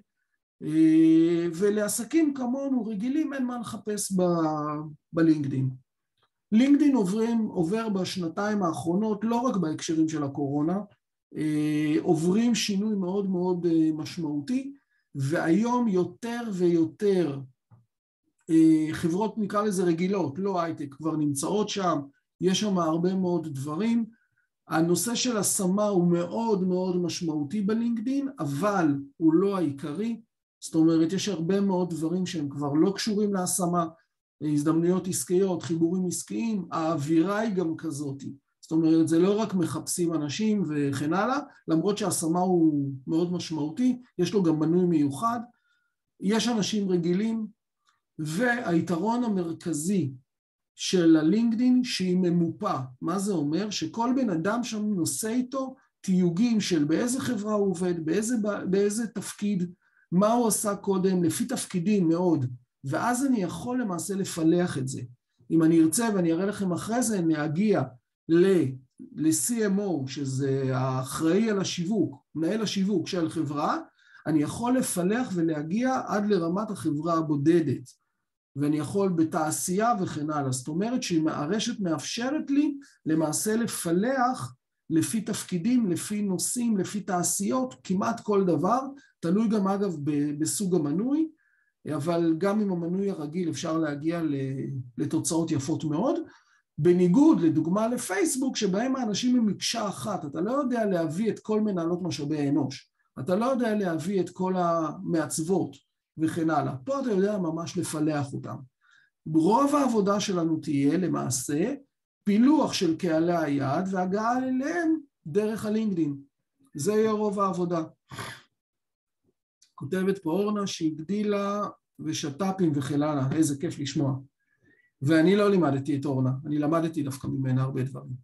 ולעסקים כמונו רגילים אין מה לחפש ב- בלינקדין. לינקדין עוברים, עובר בשנתיים האחרונות, לא רק בהקשרים של הקורונה, עוברים שינוי מאוד מאוד משמעותי, והיום יותר ויותר חברות נקרא לזה רגילות, לא הייטק, כבר נמצאות שם, יש שם הרבה מאוד דברים. הנושא של השמה הוא מאוד מאוד משמעותי בלינקדין, אבל הוא לא העיקרי, זאת אומרת יש הרבה מאוד דברים שהם כבר לא קשורים להשמה, הזדמנויות עסקיות, חיבורים עסקיים, האווירה היא גם כזאת. זאת אומרת, זה לא רק מחפשים אנשים וכן הלאה, למרות שהשמה הוא מאוד משמעותי, יש לו גם מנוי מיוחד, יש אנשים רגילים, והיתרון המרכזי של הלינקדין שהיא ממופה. מה זה אומר? שכל בן אדם שם נושא איתו תיוגים של באיזה חברה הוא עובד, באיזה, באיזה תפקיד, מה הוא עשה קודם, לפי תפקידים מאוד, ואז אני יכול למעשה לפלח את זה. אם אני ארצה ואני אראה לכם אחרי זה, נגיע ל-סי אם או, שזה האחראי על השיווק, מנהל השיווק של חברה, אני יכול לפלח ולהגיע עד לרמת החברה הבודדת. ואני יכול בתעשייה וכן הלאה. זאת אומרת שהרשת מאפשרת לי למעשה לפלח לפי תפקידים, לפי נושאים, לפי תעשיות, כמעט כל דבר, תלוי גם אגב בסוג המנוי, אבל גם עם המנוי הרגיל אפשר להגיע לתוצאות יפות מאוד, בניגוד לדוגמה לפייסבוק, שבהם האנשים הם מקשה אחת, אתה לא יודע להביא את כל מנהלות משאבי אנוש, אתה לא יודע להביא את כל המעצבות וכן הלאה, פה אתה יודע ממש לפלח אותם. רוב העבודה שלנו תהיה למעשה פילוח של קהלי היעד והגעה אליהם דרך הלינקדין, זה יהיה רוב העבודה. כותבת פה אורנה שהגדילה ושטאפים וכן הלאה, איזה כיף לשמוע. ואני לא לימדתי את אורנה, אני למדתי דווקא ממנה הרבה דברים.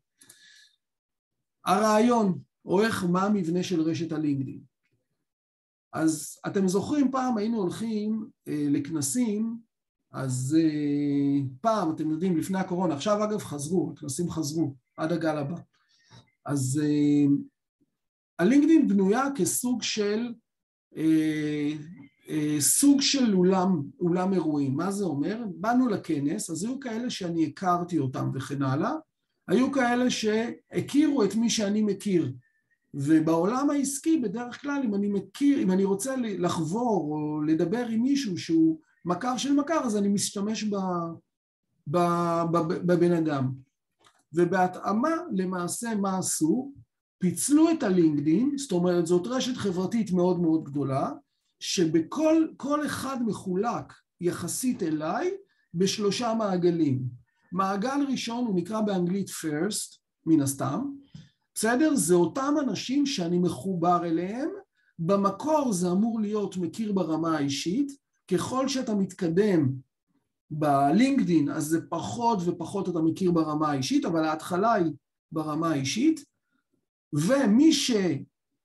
הרעיון, או איך, מה המבנה של רשת הלינקדין. אז אתם זוכרים פעם היינו הולכים אה, לכנסים, אז אה, פעם, אתם יודעים, לפני הקורונה, עכשיו אגב חזרו, הכנסים חזרו, עד הגל הבא. אז אה, הלינקדין בנויה כסוג של, אה, אה, סוג של אולם, אולם אירועים. מה זה אומר? באנו לכנס, אז היו כאלה שאני הכרתי אותם וכן הלאה, היו כאלה שהכירו את מי שאני מכיר, ובעולם העסקי בדרך כלל אם אני מכיר, אם אני רוצה לחבור או לדבר עם מישהו שהוא מכר של מכר, אז אני משתמש ב, ב, ב, בבן אדם. ובהתאמה למעשה מה עשו? פיצלו את הלינקדין, זאת אומרת זאת רשת חברתית מאוד מאוד גדולה, שבכל כל אחד מחולק יחסית אליי בשלושה מעגלים. מעגל ראשון הוא נקרא באנגלית first, מן הסתם, בסדר? זה אותם אנשים שאני מחובר אליהם, במקור זה אמור להיות מכיר ברמה האישית, ככל שאתה מתקדם בלינקדין, אז זה פחות ופחות אתה מכיר ברמה האישית, אבל ההתחלה היא ברמה האישית, ומי שאני,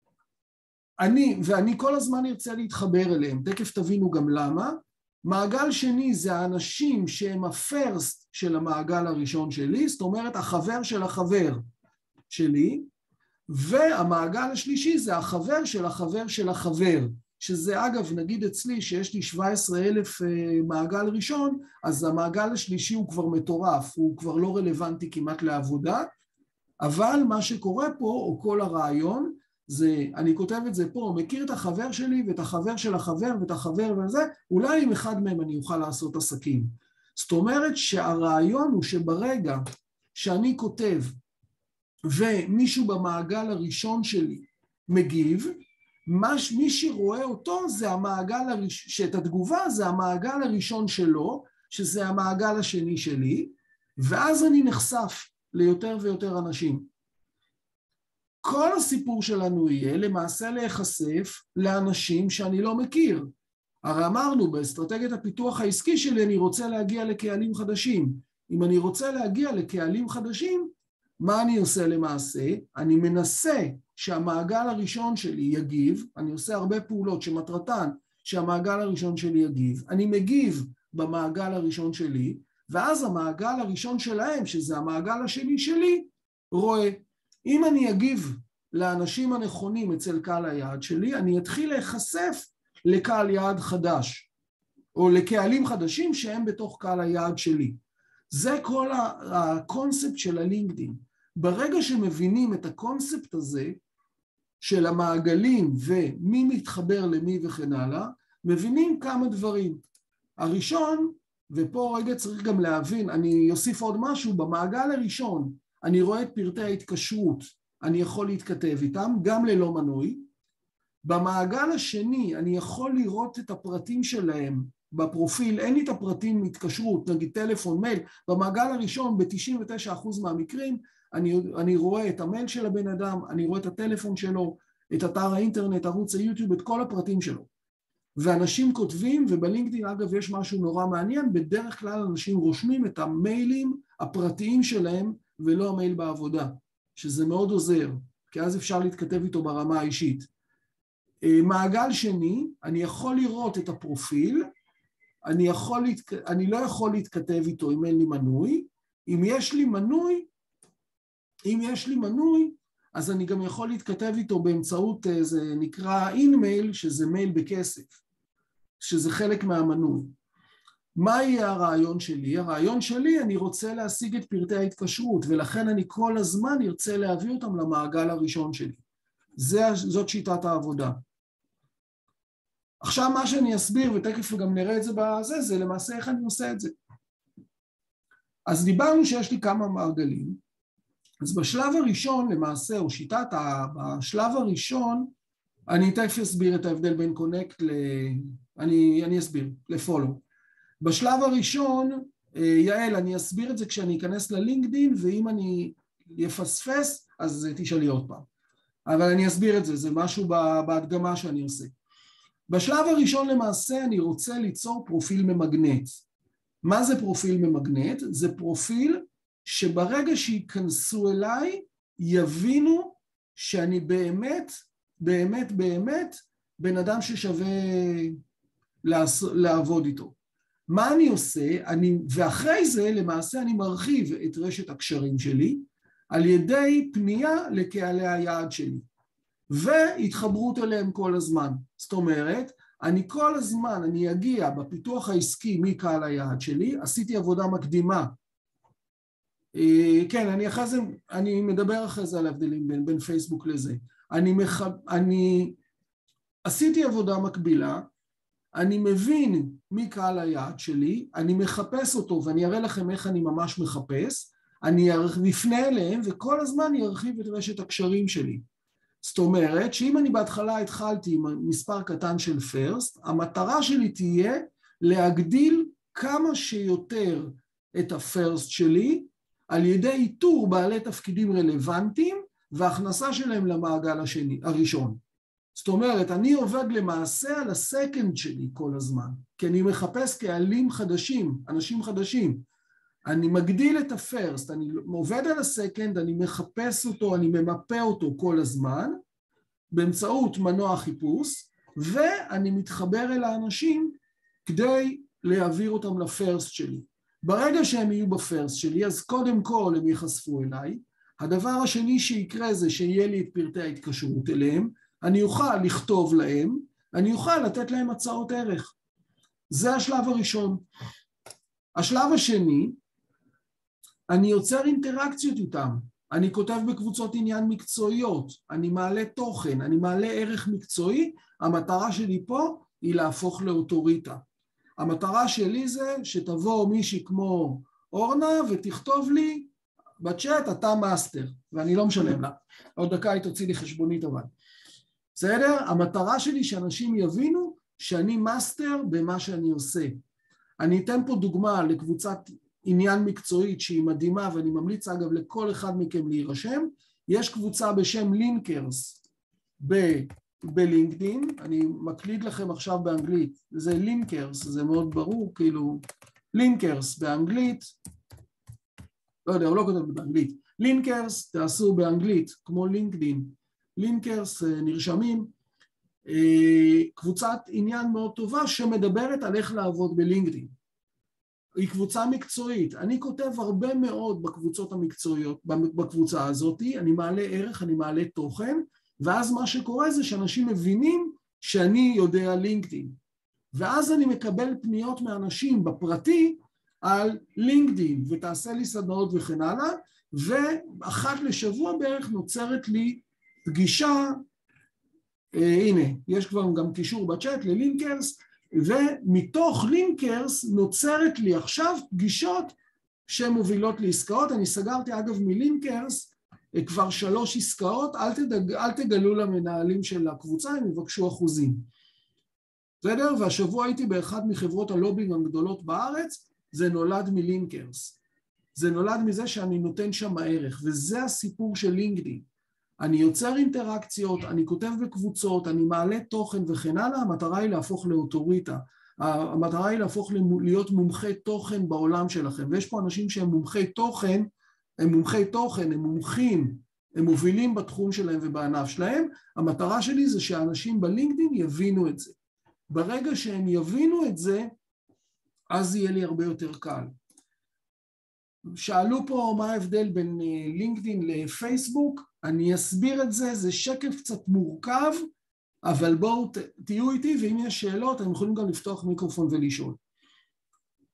ואני כל הזמן ארצה להתחבר אליהם, תכף תבינו גם למה, מעגל שני זה האנשים שהם הפרסט של המעגל הראשון שלי, זאת אומרת החבר של החבר שלי, והמעגל השלישי זה החבר של החבר של החבר, שזה אגב נגיד אצלי שיש לי שבעה עשר אלף מעגל ראשון, אז המעגל השלישי הוא כבר מטורף, הוא כבר לא רלוונטי כמעט לעבודה, אבל מה שקורה פה, או כל הרעיון, זה, אני כותב את זה פה, מכיר את החבר שלי ואת החבר של החבר ואת החבר וזה, אולי עם אחד מהם אני אוכל לעשות עסקים. זאת אומרת שהרעיון הוא שברגע שאני כותב ומישהו במעגל הראשון שלי מגיב, מי שרואה אותו זה המעגל הראשון, שאת התגובה זה המעגל הראשון שלו, שזה המעגל השני שלי, ואז אני נחשף ליותר ויותר אנשים. כל הסיפור שלנו יהיה למעשה להיחשף לאנשים שאני לא מכיר. הרי אמרנו באסטרטגיית הפיתוח העסקי שלי אני רוצה להגיע לקהלים חדשים. אם אני רוצה להגיע לקהלים חדשים, מה אני עושה למעשה? אני מנסה שהמעגל הראשון שלי יגיב, אני עושה הרבה פעולות שמטרתן שהמעגל הראשון שלי יגיב, אני מגיב במעגל הראשון שלי, ואז המעגל הראשון שלהם, שזה המעגל השני שלי, רואה. אם אני אגיב לאנשים הנכונים אצל קהל היעד שלי, אני אתחיל להיחשף לקהל יעד חדש, או לקהלים חדשים שהם בתוך קהל היעד שלי. זה כל הקונספט של הלינקדין. ברגע שמבינים את הקונספט הזה, של המעגלים ומי מתחבר למי וכן הלאה, מבינים כמה דברים. הראשון, ופה רגע צריך גם להבין, אני אוסיף עוד משהו, במעגל הראשון, אני רואה את פרטי ההתקשרות, אני יכול להתכתב איתם, גם ללא מנוי. במעגל השני, אני יכול לראות את הפרטים שלהם בפרופיל, אין לי את הפרטים התקשרות, נגיד טלפון, מייל. במעגל הראשון, ב-תשעים ותשעה אחוז מהמקרים, אני, אני רואה את המייל של הבן אדם, אני רואה את הטלפון שלו, את אתר האינטרנט, ערוץ היוטיוב, את כל הפרטים שלו. ואנשים כותבים, ובלינקדין אגב יש משהו נורא מעניין, בדרך כלל אנשים רושמים את המיילים הפרטיים שלהם, ולא המייל בעבודה, שזה מאוד עוזר, כי אז אפשר להתכתב איתו ברמה האישית. מעגל שני, אני יכול לראות את הפרופיל, אני, יכול להתק... אני לא יכול להתכתב איתו אם אין לי מנוי, אם יש לי מנוי, אם יש לי מנוי, אז אני גם יכול להתכתב איתו באמצעות, זה נקרא אינמייל, שזה מייל בכסף, שזה חלק מהמנוי. מה יהיה הרעיון שלי? הרעיון שלי, אני רוצה להשיג את פרטי ההתקשרות, ולכן אני כל הזמן ארצה להביא אותם למעגל הראשון שלי. זה, זאת שיטת העבודה. עכשיו מה שאני אסביר, ותכף גם נראה את זה בזה, זה למעשה איך אני עושה את זה. אז דיברנו שיש לי כמה מעגלים, אז בשלב הראשון למעשה, או שיטת, בשלב הראשון, אני תכף אסביר את ההבדל בין קונקט ל... אני, אני אסביר, לפולו. בשלב הראשון, יעל, אני אסביר את זה כשאני אכנס ללינקדין, ואם אני אפספס, אז תשאלי עוד פעם. אבל אני אסביר את זה, זה משהו בהדגמה שאני עושה. בשלב הראשון למעשה אני רוצה ליצור פרופיל ממגנט. מה זה פרופיל ממגנט? זה פרופיל שברגע שיכנסו אליי, יבינו שאני באמת, באמת, באמת, בן אדם ששווה לעבוד איתו. מה אני עושה? אני, ואחרי זה למעשה אני מרחיב את רשת הקשרים שלי, על ידי פנייה לקהלי היעד שלי, והתחברות אליהם כל הזמן. זאת אומרת, אני כל הזמן, אני אגיע בפיתוח העסקי מקהל היעד שלי, עשיתי עבודה מקדימה. כן, אני אחרי זה, אני מדבר אחרי זה על ההבדלים בין, בין פייסבוק לזה. אני, מח... אני עשיתי עבודה מקבילה, אני מבין מקהל היעד שלי, אני מחפש אותו, ואני אראה לכם איך אני ממש מחפש, אני אפנה אליהם, וכל הזמן ירחיב את רשת הקשרים שלי. זאת אומרת, שאם אני בהתחלה התחלתי עם מספר קטן של פרסט, המטרה שלי תהיה להגדיל כמה שיותר את הפרסט שלי, על ידי איתור בעלי תפקידים רלוונטיים, והכנסה שלהם למעגל השני, הראשון. זאת אומרת, אני עובד למעשה על הסקנד שלי כל הזמן, כי אני מחפש קהלים חדשים, אנשים חדשים. אני מגדיל את הפרסט, אני עובד על הסקנד, אני מחפש אותו, אני ממפה אותו כל הזמן, באמצעות מנוע חיפוש, ואני מתחבר אל האנשים כדי להעביר אותם לפרסט שלי. ברגע שהם יהיו בפרסט שלי, אז קודם כל הם ייחשפו אליי. הדבר השני שיקרה זה שיהיה לי את פרטי ההתקשרות אליהם, אני אוכל לכתוב להם, אני אוכל לתת להם הצעות ערך. זה השלב הראשון. השלב השני, אני יוצר אינטראקציות איתם. אני כותב בקבוצות עניין מקצועיות, אני מעלה תוכן, אני מעלה ערך מקצועי, המטרה שלי פה היא להפוך לאוטוריטה. המטרה שלי זה שתבוא מישהי כמו אורנה ותכתוב לי בצ'אט, אתה מאסטר, ואני לא משלם לה. עוד דקה היא תוציא לי חשבונית אבל. בסדר? המטרה שלי שאנשים יבינו שאני מאסטר במה שאני עושה. אני אתן פה דוגמה לקבוצת עניין מקצועית שהיא מדהימה, ואני ממליץ אגב לכל אחד מכם להירשם. יש קבוצה בשם לינקרס ב- בלינקדין, אני מקליד לכם עכשיו באנגלית, זה לינקרס, זה מאוד ברור, כאילו לינקרס באנגלית, לא יודע, הוא לא כותב באנגלית, לינקרס תעשו באנגלית, כמו לינקדין, לינקרס נרשמים, קבוצת עניין מאוד טובה שמדברת על איך לעבוד בלינקדין. היא קבוצה מקצועית, אני כותב הרבה מאוד בקבוצות המקצועיות, בקבוצה הזאת, אני מעלה ערך, אני מעלה תוכן, ואז מה שקורה זה שאנשים מבינים שאני יודע לינקדין. ואז אני מקבל פניות מאנשים בפרטי על לינקדין, ותעשה לי סדנאות וכן הלאה, ואחת לשבוע בערך נוצרת לי פגישה, אה, הנה, יש כבר גם קישור בצ'אט ללינקרס, ומתוך לינקרס נוצרת לי עכשיו פגישות שמובילות לעסקאות. אני סגרתי אגב מלינקרס כבר שלוש עסקאות, אל, תדג, אל תגלו למנהלים של הקבוצה, הם יבקשו אחוזים. בסדר? והשבוע הייתי באחד מחברות הלובינג הגדולות בארץ, זה נולד מלינקרס. זה נולד מזה שאני נותן שם הערך, וזה הסיפור של לינקדין. אני יוצר אינטראקציות, אני כותב בקבוצות, אני מעלה תוכן וכן הלאה, המטרה היא להפוך לאוטוריטה. המטרה היא להפוך להיות מומחי תוכן בעולם שלכם, ויש פה אנשים שהם מומחי תוכן, הם מומחי תוכן, הם מומחים, הם מובילים בתחום שלהם ובענף שלהם. המטרה שלי זה שהאנשים בלינקדין יבינו את זה. ברגע שהם יבינו את זה, אז יהיה לי הרבה יותר קל. שאלו פה מה ההבדל בין לינקדין לפייסבוק, אני אסביר את זה, זה שקף קצת מורכב, אבל בואו תהיו איתי, ואם יש שאלות, אתם יכולים גם לפתוח מיקרופון ולשאול.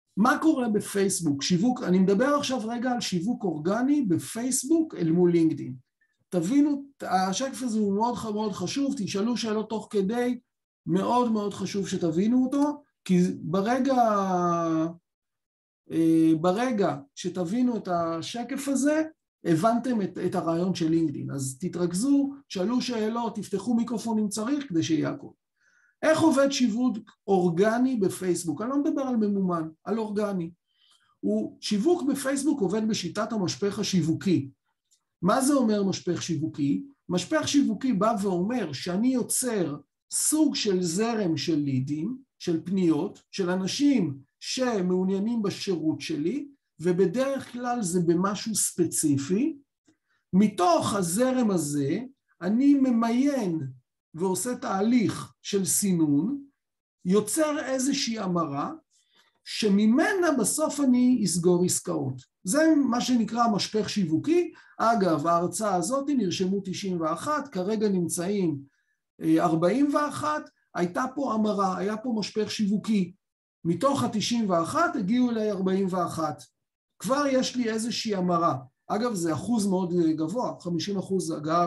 מה קורה בפייסבוק? שיווק, אני מדבר עכשיו רגע על שיווק אורגני בפייסבוק אל מול לינקדין. תבינו, השקף הזה הוא מאוד מאוד חשוב, תשאלו שאלות תוך כדי, מאוד מאוד חשוב שתבינו אותו, כי ברגע, ברגע שתבינו את השקף הזה, הבנתם את, את הרעיון של לינקדין. אז תתרכזו, שאלו שאלות, תפתחו מיקרופון אם צריך, כדי שיהיה הכל. איך עובד שיווק אורגני בפייסבוק? אני לא מדבר על ממומן, על אורגני. הוא, שיווק בפייסבוק עובד בשיטת המשפך השיווקי. מה זה אומר משפך שיווקי? משפך שיווקי בא ואומר שאני יוצר סוג של זרם של לידים, של פניות, של אנשים שמעוניינים בשירות שלי, ובדרך כלל זה במשהו ספציפי. מתוך הזרם הזה אני ממיין ועושה תהליך של סינון, יוצר איזושהי אמרה, שממנה בסוף אני אסגור עסקאות. זה מה שנקרא משפך שיווקי. אגב, ההרצאה הזאת נרשמו תשעים ואחת, כרגע נמצאים ארבעים ואחת, הייתה פה אמרה, היה פה משפך שיווקי. מתוך ה-תשעים ואחת הגיעו אליי ארבעים ואחת. כבר יש לי איזושהי אמרה. אגב, זה אחוז מאוד גבוה, חמישים אחוז הגעה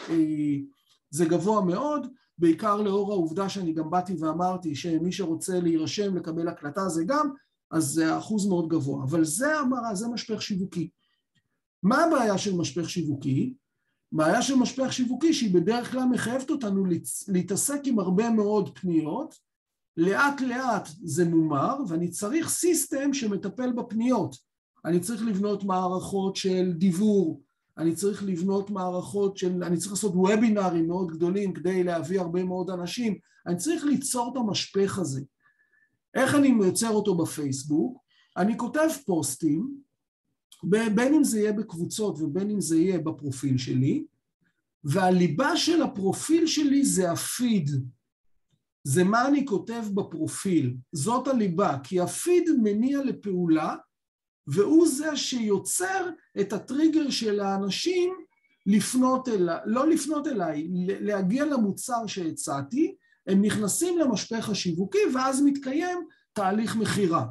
זה גבוה מאוד, בעיקר לאור העובדה שאני גם באתי ואמרתי שמי שרוצה להירשם לקבל הקלטה זה גם, אז זה אחוז מאוד גבוה. אבל זה אמרה, זה משפך שיווקי. מה הבעיה של משפך שיווקי? בעיה של משפך שיווקי שהיא בדרך כלל מחייבת אותנו להתעסק עם הרבה מאוד פניות, לאט לאט זה מומר, ואני צריך סיסטם שמטפל בפניות. אני צריך לבנות מערכות של דיוור, אני צריך לבנות מערכות של, אני צריך לעשות וובינרים מאוד גדולים כדי להביא הרבה מאוד אנשים, אני צריך ליצור את המשפך הזה. איך אני מייצר אותו בפייסבוק? אני כותב פוסטים, בין אם זה יהיה בקבוצות ובין אם זה יהיה בפרופיל שלי, והליבה של הפרופיל שלי זה הפיד. זה מה אני כותב בפרופיל, זאת הליבה, כי הפיד מניע לפעולה, והוא זה שיוצר את הטריגר של האנשים לפנות אליי, לא לפנות אליי, להגיע למוצר שהצעתי, הם נכנסים למשפך השיווקי, ואז מתקיים תהליך מחירה.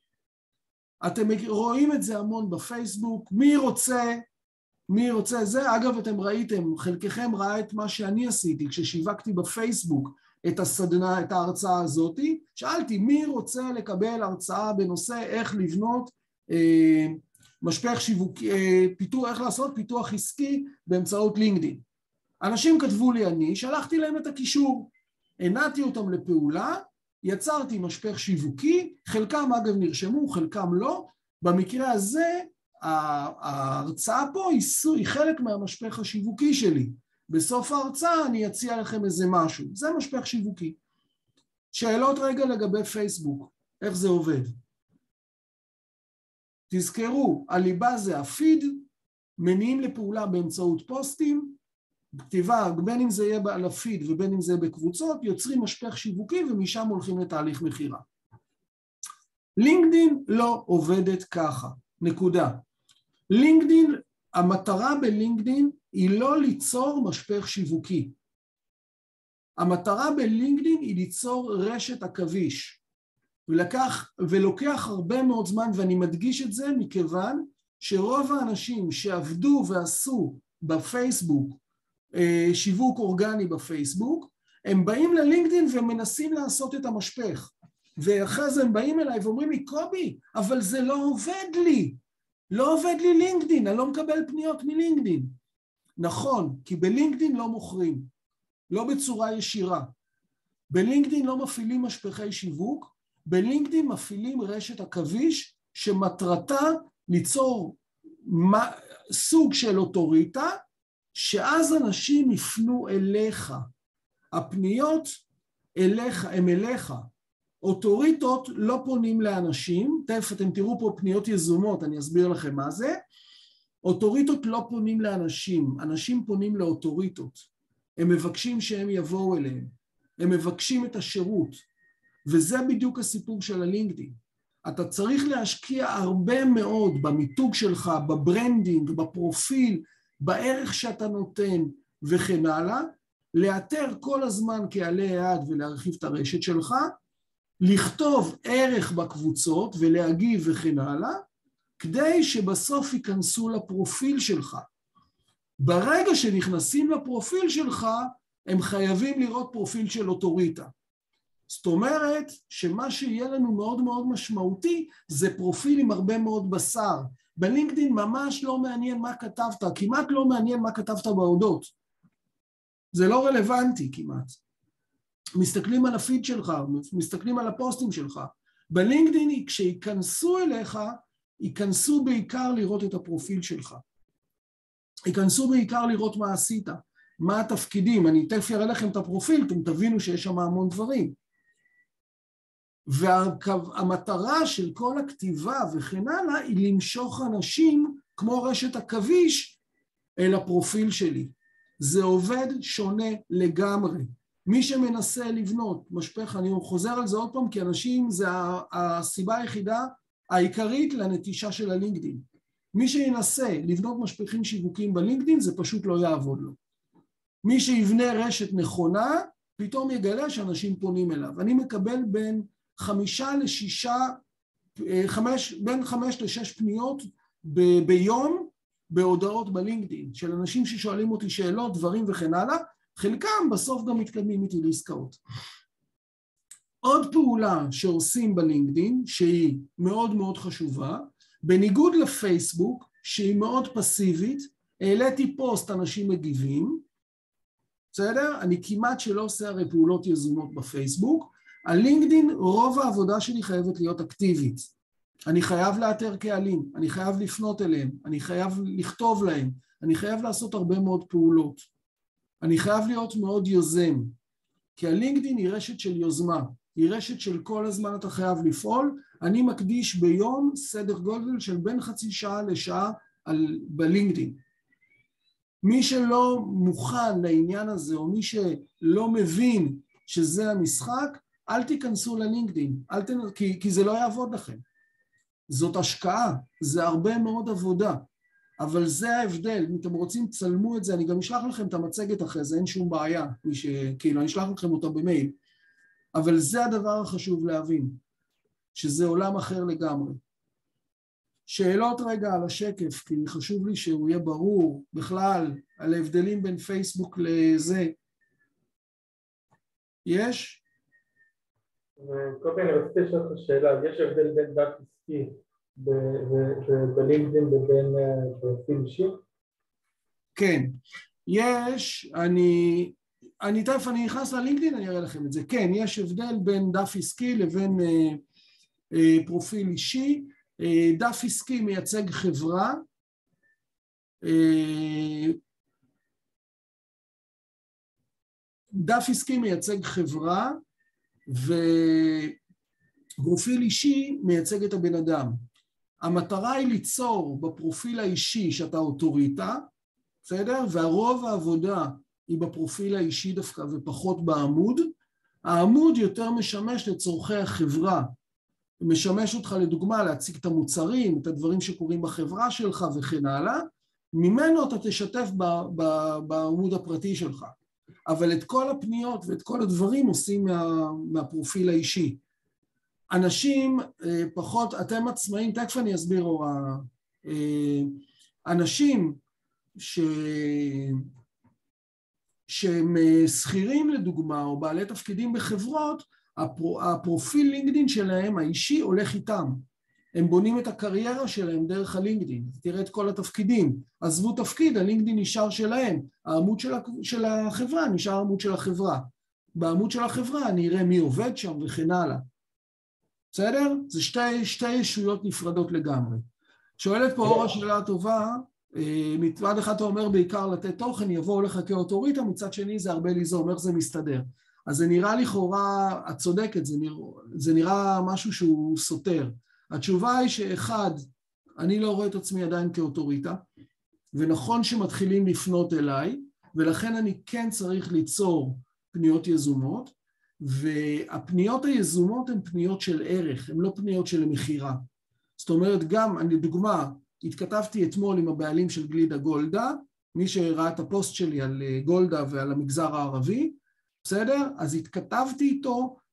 אתם רואים את זה המון בפייסבוק, מי רוצה, מי רוצה זה, אגב אתם ראיתם, חלקכם ראה את מה שאני עשיתי, כששיווקתי בפייסבוק את הסדנה, את ההרצאה הזאת, שאלתי מי רוצה לקבל הרצאה בנושא איך לבנות אה, משפך שיווקי, אה, פיתוח, איך לעשות פיתוח עסקי באמצעות לינקדין. אנשים כתבו לי אני, שלחתי להם את הקישור, הנעתי אותם לפעולה, יצרתי משפך שיווקי, חלקם אגב נרשמו, חלקם לא, במקרה הזה ההרצאה פה היא חלק מהמשפך השיווקי שלי, בסוף ההרצאה אני אציע לכם איזה משהו, זה משפך שיווקי. שאלות רגע לגבי פייסבוק, איך זה עובד? תזכרו, הליבה זה הפיד, מניעים לפעולה באמצעות פוסטים, כתיבה, בין אם זה יהיה על הפיד ובין אם זה בקבוצות, יוצרים משפך שיווקי ומשם הולכים לתהליך מחירה. לינקדין לא עובדת ככה, נקודה. לינקדין, המטרה בלינקדין היא לא ליצור משפך שיווקי. המטרה בלינקדין היא ליצור רשת עכביש. ולקח, ולוקח הרבה מאוד זמן, ואני מדגיש את זה מכיוון שרוב האנשים שעבדו ועשו בפייסבוק, שיווק אורגני בפייסבוק, הם באים ללינקדין ומנסים לעשות את המשפך. ואחרי זה הם באים אליי ואומרים לי, קובי, אבל זה לא עובד לי. לא עובד לי לינקדין, אני לא מקבל פניות מלינקדין. נכון, כי בלינקדין לא מוכרים, לא בצורה ישירה. בלינקדין לא מפעילים משפחי שיווק, בלינקדין מפעילים רשת עכביש שמטרתה ליצור סוג של אוטוריטה, שאז אנשים יפנו אליך. הפניות אליך, הם אליך. אוטוריטות לא פונים לאנשים, תכף אתם תראו פה פניות יזומות, אני אסביר לכם מה זה. אוטוריטות לא פונים לאנשים, אנשים פונים לאוטוריטות. הם מבקשים שהם יבואו אליהם, הם מבקשים את השירות, וזה בדיוק הסיפור של הלינקדין. אתה צריך להשקיע הרבה מאוד במיתוג שלך, בברנדינג, בפרופיל, בערך שאתה נותן וכן הלאה, לאתר כל הזמן קהלי יעד ולהרחיב את הרשת שלך, לכתוב ערך בקבוצות ולהגיב וכן הלאה, כדי שבסוף ייכנסו לפרופיל שלך. ברגע שנכנסים לפרופיל שלך, הם חייבים לראות פרופיל של אוטוריטה. זאת אומרת שמה שיהיה לנו מאוד מאוד משמעותי, זה פרופיל עם הרבה מאוד בשר. בלינקדין ממש לא מעניין מה כתבת, כמעט לא מעניין מה כתבת בהודות. זה לא רלוונטי כמעט. מסתכלים על הפיד שלך, מסתכלים על הפוסטים שלך. בלינקדין, כשיכנסו אליך, ייכנסו בעיקר לראות את הפרופיל שלך. ייכנסו בעיקר לראות מה עשית, מה התפקידים. אני תכף אראה לכם את הפרופיל, אתם תבינו שיש שם המון דברים. והמטרה של כל הכתיבה וכן הלאה, היא למשוך אנשים, כמו רשת עכביש, אל הפרופיל שלי. זה עובד שונה לגמרי. מי שמנסה לבנות משפך, אני חוזר על זה עוד פעם, כי אנשים זה הסיבה היחידה העיקרית לנטישה של הלינקדין. מי שינסה לבנות משפכים שיווקיים בלינקדין, זה פשוט לא יעבוד לו. מי שיבנה רשת נכונה, פתאום יגלה שאנשים פונים אליו. אני מקבל בין חמישה לשישה, חמש, בין חמש לשש פניות ב- ביום בהודעות בלינקדין, של אנשים ששואלים אותי שאלות, דברים וכן הלאה, חלקם בסוף גם מתקדמים איתי לעסקאות. עוד פעולה שעושים בלינקדין, שהיא מאוד מאוד חשובה, בניגוד לפייסבוק, שהיא מאוד פסיבית, העליתי פוסט, אנשים מגיבים, בסדר? אני כמעט שלא עושה הרי פעולות יזומות בפייסבוק, הלינקדין, רוב העבודה שלי חייבת להיות אקטיבית. אני חייב לאתר קהלים, אני חייב לפנות אליהם, אני חייב לכתוב להם, אני חייב לעשות הרבה מאוד פעולות. אני חייב להיות מאוד יוזם, כי הלינקדין היא רשת של יוזמה, היא רשת של כל הזמן אתה חייב לפעול. אני מקדיש ביום סדר גודל של בין חצי שעה לשעה על, בלינקדין. מי שלא מוכן לעניין הזה, או מי שלא מבין שזה המשחק, אל תיכנסו ללינקדין, אל תנ... כי, כי זה לא יעבוד לכם. זאת השקעה, זה הרבה מאוד עבודה, אבל זה ההבדל. אם אתם רוצים, צלמו את זה, אני גם אשלח לכם את המצגת אחרי זה, אין שום בעיה, ש... כאילו, אני אשלח לכם אותה במייל, אבל זה הדבר החשוב להבין, שזה עולם אחר לגמרי. שאלות רגע על השקף, כי חשוב לי שהוא יהיה ברור בכלל על ההבדלים בין פייסבוק לזה. יש? כל פעם אני רציתי לשאול לך שאלה, יש הבדל בין דף עסקי בלינקדין ובין פרופיל אישי? כן, יש, אני, אני תכף אני נכנס ללינקדין, אני אראה לכם את זה. כן, יש הבדל בין דף עסקי לבין אה, אה, פרופיל אישי. אה, דף עסקי מייצג חברה, אה, דף עסקי מייצג חברה, ופרופיל אישי מייצג את הבן אדם. המטרה היא ליצור בפרופיל האישי שאתה אוטוריטה, בסדר? והרוב העבודה היא בפרופיל האישי דווקא ופחות בעמוד. העמוד יותר משמש לצורכי החברה, משמש אותך לדוגמה להציג את המוצרים, את הדברים שקורים בחברה שלך וכן הלאה, ממנו אתה תשתף בעמוד הפרטי שלך. אבל את כל הפניות ואת כל הדברים עושים מה, מהפרופיל האישי. אנשים פחות, אתם עצמאים, תכף אני אסביר אורה, אנשים ש... שהם שכירים לדוגמה, או בעלי תפקידים בחברות, הפר... הפרופיל לינקדין שלהם, האישי, הולך איתם. הם בונים את הקריירה שלהם דרך הלינקדין. תראה את כל התפקידים. עזבו תפקיד, הלינקדין נשאר שלהם. העמוד של, ה... של החברה נשאר העמוד של החברה. בעמוד של החברה אני אראה מי עובד שם וכן הלאה. בסדר? זה שתי, שתי ישויות נפרדות לגמרי. שואלת פה אורה שאלה טובה, מצד אחד אתה אומר בעיקר לתת תוכן, יבואו לך כאוטוריטה, מצד שני זה הרבה ליזום, איך זה מסתדר. אז זה נראה לכאורה, את צודקת, זה נראה, זה נראה משהו שהוא סותר. התשובה היא שאחד, אני לא רואה את עצמי עדיין כאוטוריטה, ונכון שמתחילים לפנות אליי, ולכן אני כן צריך ליצור פניות יזומות, והפניות היזומות הן פניות של ערך, הן לא פניות של מחירה. זאת אומרת, גם, אני דוגמה, התכתבתי אתמול עם הבעלים של גלידה גולדה, מי שראה את הפוסט שלי על גולדה ועל המגזר הערבי, בסדר? אז התכתבתי איתו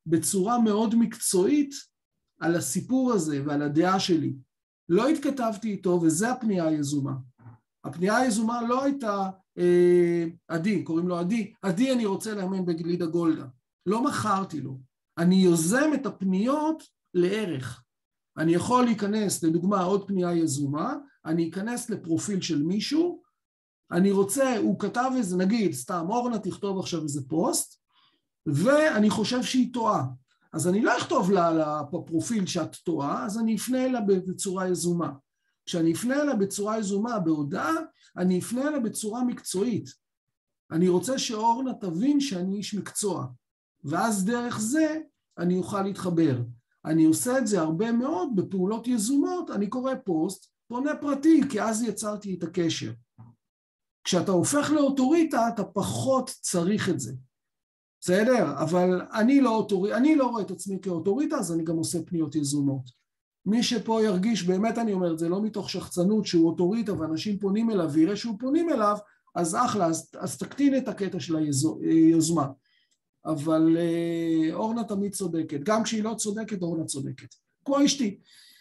בצורה מאוד מקצועית על הסיפור הזה ועל הדעה שלי. לא התכתבתי איתו, וזה הפנייה היזומה. הפנייה היזומה לא הייתה, אה, עדי, קוראים לו עדי, עדי אני רוצה לאמן בגלידה גולדה. לא מכרתי לו. אני יוזם את הפניות לערך. אני יכול להיכנס, לדוגמה, עוד פנייה יזומה, אני אכנס לפרופיל של מישהו, אני רוצה, הוא כתב איזה, נגיד, סתם, אורנה תכתוב עכשיו איזה פוסט, ואני חושב שהיא טועה. אז אני לא אכתוב לה בפרופיל שאת טועה, אז אני אפנה אליה בצורה יזומה. כשאני אפנה אליה בצורה יזומה בהודעה, אני אפנה אליה בצורה מקצועית. אני רוצה שאורנה תבין שאני איש מקצוע, ואז דרך זה אני אוכל להתחבר. אני עושה את זה הרבה מאוד בפעולות יזומות, אני קורא פוסט, פונה פרטי, כי אז יצרתי את הקשר. כשאתה הופך לאוטוריטה, אתה פחות צריך את זה. בסדר? אבל אני לא, אוטוריט, אני לא רואה את עצמי כאוטוריטה, אז אני גם עושה פניות יזומות. מי שפה ירגיש, באמת אני אומר, זה לא מתוך שחצנות שהוא אוטוריטה, ואנשים פונים אליו, ויראה שהוא פונים אליו, אז אחלה, אז, אז תקטין את הקטע של היוזמה. אבל אה, אורנה תמיד צודקת. גם כשהיא לא צודקת, אורנה צודקת. כמו אשתי.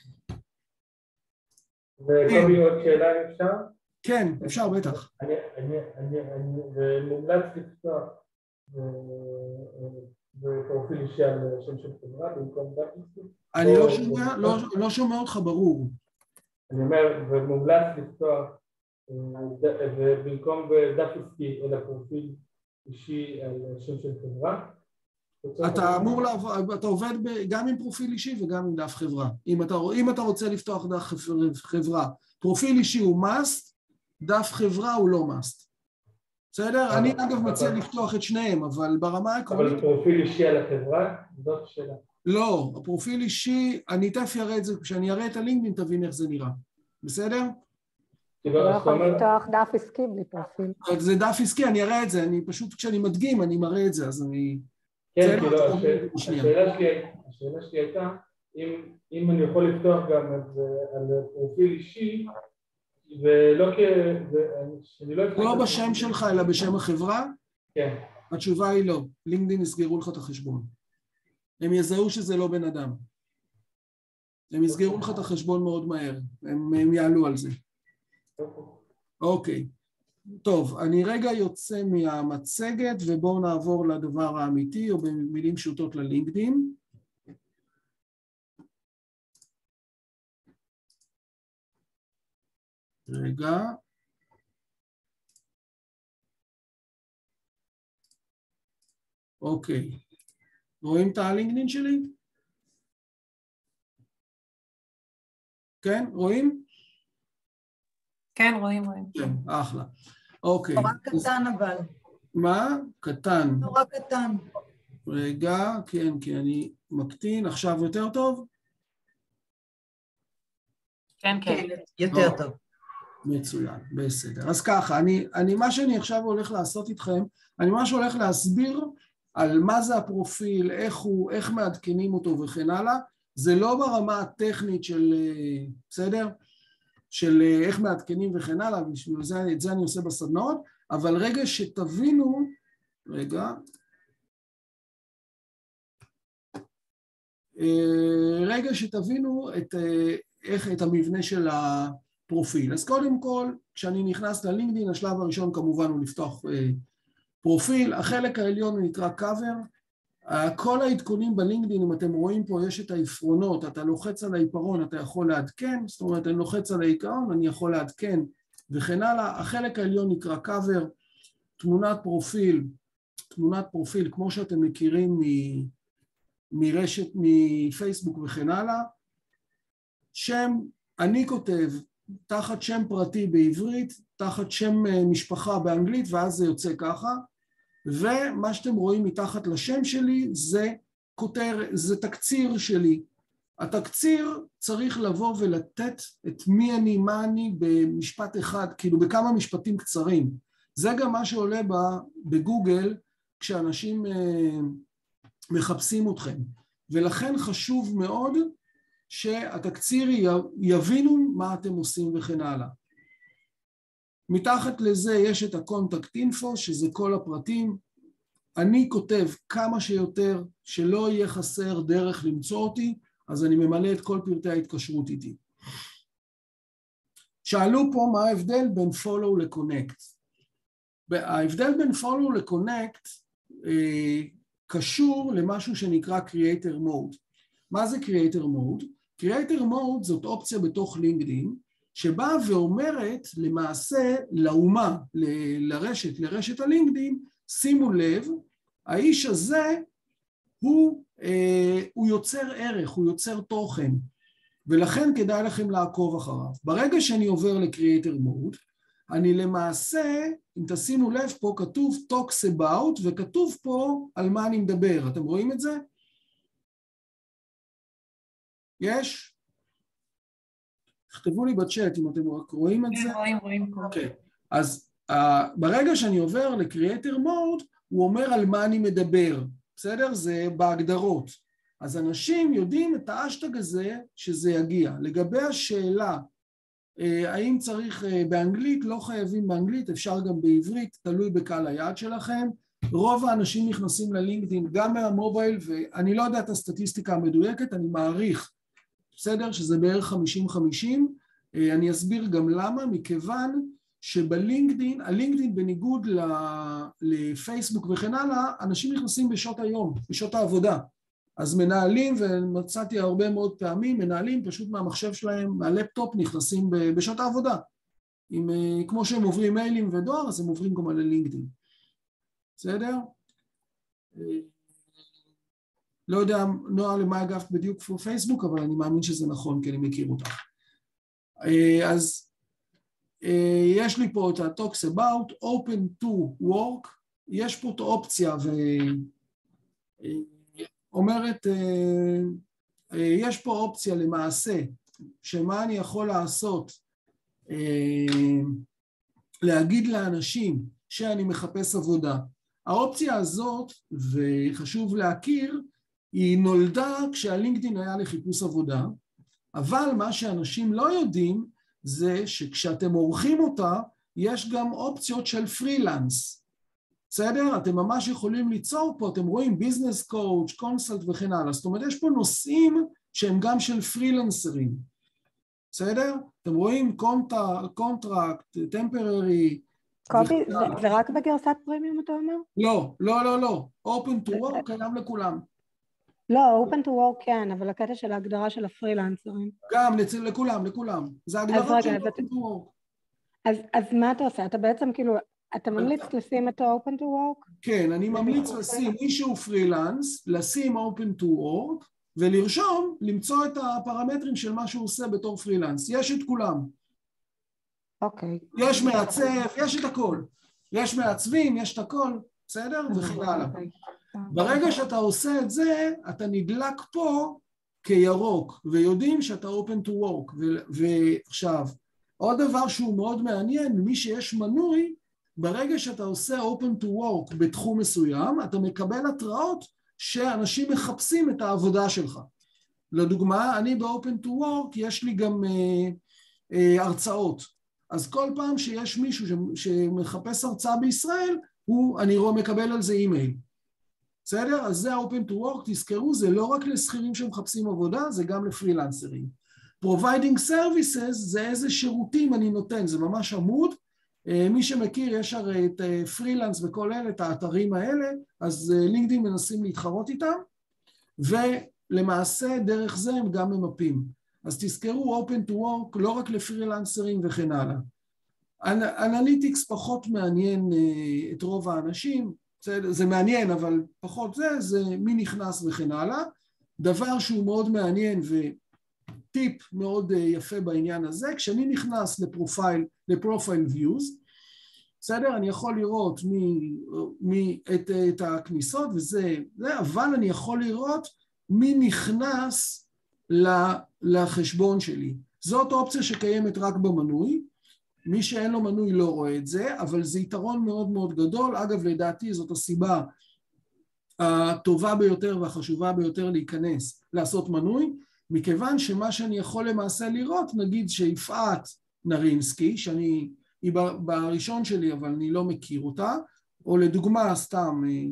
וקובי, עוד שאלה אם אפשר? כן, אפשר, בטח. אני, אני, אני, אני, ומומלץ לפתוח בפרופיל אישי על שם של חברה, במקום דף אישי? אני לא שומע, לא, לא שומע אותך ברור. אני אומר, ומומלץ לפתוח, ובמקום בדף עסקי, אלא פרופיל אישי על שם של חברה. אתה אמור לעבוד, אתה עובד גם עם פרופיל אישי וגם עם דף חברה. אם אתה, אם אתה רוצה לפתוח דף חברה, פרופיל אישי הוא must, דף חברה הוא לא must. בסדר? אני אגב מציע לפתוח את שניהם, אבל ברמה העקרונית... אבל פרופיל אישי על החברה? זאת השאלה. לא, הפרופיל אישי, אני תכף אראה את זה, כשאני אראה את הלינקדאין תבין איך זה נראה. בסדר? אתה לא יכול לפתוח דף עסקי בלי פרופיל. זה דף עסקי, אני אראה את זה, אני פשוט כשאני מדגים אני מראה את זה, אז אני... כן, כאילו, השאלה שלי הייתה, אם אני יכול לפתוח גם על פרופיל אישי, ולא כ... לא בשם שלך, אלא בשם החברה? כן. התשובה היא לא. לינקדאין יסגרו לך את החשבון. הם יזהו שזה לא בן אדם. הם יסגרו לך את החשבון מאוד מהר. הם, הם יעלו על זה. אוקיי. טוב, אני רגע יוצא מהמצגת, ובואו נעבור לדבר האמיתי, או במילים פשוטות ללינקדאין. רגע. אוקיי. רואים את הלינקדאין שלי? כן, רואים? כן, רואים, רואים. כן, אחלה. אוקיי. נורא קטן אבל. מה? קטן. נורא קטן. רגע, כן, כי אני מקטין. עכשיו יותר טוב? כן, כן. יותר טוב. מצוין, בסדר. אז ככה, אני, אני, מה שאני עכשיו הולך לעשות איתכם, אני ממש הולך להסביר על מה זה הפרופיל, איך הוא, איך מעדכנים אותו וכן הלאה. זה לא ברמה הטכנית של, בסדר? של איך מעדכנים וכן הלאה, בשביל זה, את זה אני עושה בסדנאות, אבל רגע שתבינו, רגע, רגע שתבינו את, איך, את המבנה של הפרופיל. אז קודם כל, כשאני נכנס ללינקדאין, השלב הראשון כמובן הוא לפתוח פרופיל, החלק העליון נקרא cover, כל העדכונים בלינקדאין, אם אתם רואים פה, יש את העפרונות, אתה לוחץ על העיפרון, אתה יכול לעדכן, זאת אומרת, אני לוחץ על העיקרון, אני יכול לעדכן וכן הלאה. החלק העליון נקרא cover, תמונת פרופיל, תמונת פרופיל, כמו שאתם מכירים מ, מרשת, מפייסבוק וכן הלאה. שם, אני כותב תחת שם פרטי בעברית, תחת שם משפחה באנגלית, ואז זה יוצא ככה. ומה שאתם רואים מתחת לשם שלי זה כותר, זה תקציר שלי. התקציר צריך לבוא ולתת את מי אני, מה אני במשפט אחד, כאילו בכמה משפטים קצרים. זה גם מה שעולה בגוגל כשאנשים מחפשים אתכם. ולכן חשוב מאוד שהתקציר יבינו מה אתם עושים וכן הלאה. מתחת לזה יש את הקונטקט אינפו, שזה כל הפרטים, אני כותב כמה שיותר, שלא יהיה חסר דרך למצוא אותי, אז אני ממלא את כל פרטי ההתקשרות איתי. שאלו פה מה ההבדל בין follow ל-connect. ההבדל בין follow ל-connect אה, קשור למשהו שנקרא creator mode. מה זה creator mode? creator mode זאת אופציה בתוך לינקדין, שבאה ואומרת למעשה לאומה, ל- לרשת, לרשת הלינקדין, שימו לב, האיש הזה הוא, אה, הוא יוצר ערך, הוא יוצר תוכן, ולכן כדאי לכם לעקוב אחריו. ברגע שאני עובר ל-Creator Mode, אני למעשה, אם תשימו לב פה, כתוב Talks About, וכתוב פה על מה אני מדבר. אתם רואים את זה? יש? תכתבו לי בצ'אט אם אתם רואים את זה. רואים, רואים. אוקיי. אז uh, ברגע שאני עובר ל-Creator Mode, הוא אומר על מה אני מדבר. בסדר? זה בהגדרות. אז אנשים יודעים את האשטג הזה שזה יגיע. לגבי השאלה, האם צריך באנגלית, לא חייבים באנגלית, אפשר גם בעברית, תלוי בקהל היעד שלכם. רוב האנשים נכנסים ללינקדין גם מהמובייל, ואני לא יודע את הסטטיסטיקה המדויקת, אני מעריך, בסדר? שזה בערך חמישים חמישים. אני אסביר גם למה, מכיוון שבלינקדין, הלינקדין בניגוד לפייסבוק וכן הלאה, אנשים נכנסים בשעות היום, בשעות העבודה. אז מנהלים, ומצאתי הרבה מאוד פעמים, מנהלים פשוט מהמחשב שלהם, מהלפטופ, נכנסים בשעות העבודה. עם, כמו שהם עוברים מיילים ודואר, אז הם עוברים גם על הלינקדין. בסדר? לא יודע, נועה, למה הגבת בדיוק פייסבוק, אבל אני מאמין שזה נכון, כי אני מכיר אותך. אז יש לי פה את ה-Talks About, Open to Work, יש פה את האופציה, ו... אומרת, יש פה אופציה למעשה, שמה אני יכול לעשות, להגיד לאנשים שאני מחפש עבודה. האופציה הזאת, וחשוב להכיר, היא נולדה כשהלינקדין היה לחיפוש עבודה, אבל מה שאנשים לא יודעים, זה שכשאתם עורכים אותה, יש גם אופציות של פרילנס. בסדר? אתם ממש יכולים ליצור פה, אתם רואים ביזנס קואוץ', קונסלט וכן הלאה. זאת אומרת, יש פה נושאים שהם גם של פרילנסרים. בסדר? אתם רואים קונטרקט, טמפררי. קובי, זה רק בגרסת פרימיום אתה אומר? לא, לא, לא, לא. Open to work קיים לכולם. לא, Open to work כן, אבל הקטע של ההגדרה של הפרילנסרים. גם, לכולם, לכולם. זה הגדרה של Open to work. אז מה אתה עושה? אתה בעצם כאילו... אתה ממליץ לשים את ה-Open to Work? כן, אני ממליץ לשים מישהו פרילנס, לשים Open to Work, ולרשום, למצוא את הפרמטרים של מה שהוא עושה בתור פרילנס. יש את כולם. אוקיי. יש מעצב, יש את הכל. יש מעצבים, יש את הכל, בסדר? וכן הלאה. ברגע שאתה עושה את זה, אתה נדלק פה כירוק, ויודעים שאתה Open to Work. ועכשיו, עוד דבר שהוא מאוד מעניין, מי שיש מנוי, ברגע שאתה עושה Open to Work בתחום מסוים, אתה מקבל התראות שאנשים מחפשים את העבודה שלך. לדוגמה, אני ב-Open to Work, יש לי גם אה, אה, הרצאות. אז כל פעם שיש מישהו שמחפש הרצאה בישראל, הוא, אני רואה, מקבל על זה אימייל. בסדר? אז זה ה-Open to Work, תזכרו, זה לא רק לשכירים שמחפשים עבודה, זה גם לפרילנסרים. Providing Services זה איזה שירותים אני נותן, זה ממש עמוד, מי שמכיר, יש הרי את פרילנס וכל אלה, את האתרים האלה, אז לינקדין מנסים להתחרות איתם, ולמעשה דרך זה הם גם ממפים. אז תזכרו, Open to Work, לא רק לפרילנסרים וכן הלאה. אנליטיקס פחות מעניין את רוב האנשים, זה, זה מעניין, אבל פחות זה, זה מי נכנס וכן הלאה. דבר שהוא מאוד מעניין וטיפ מאוד יפה בעניין הזה, כשאני נכנס לפרופייל, לפרופייל ויוז, בסדר? אני יכול לראות מי, מי, את, את הכניסות וזה, זה, אבל אני יכול לראות מי נכנס לחשבון שלי. זאת אופציה שקיימת רק במנוי, מי שאין לו מנוי לא רואה את זה, אבל זה יתרון מאוד מאוד גדול. אגב, לדעתי זאת הסיבה הטובה ביותר והחשובה ביותר להיכנס, לעשות מנוי, מכיוון שמה שאני יכול למעשה לראות, נגיד שיפעת נרינסקי, שאני, היא בראשון שלי אבל אני לא מכיר אותה, או לדוגמה סתם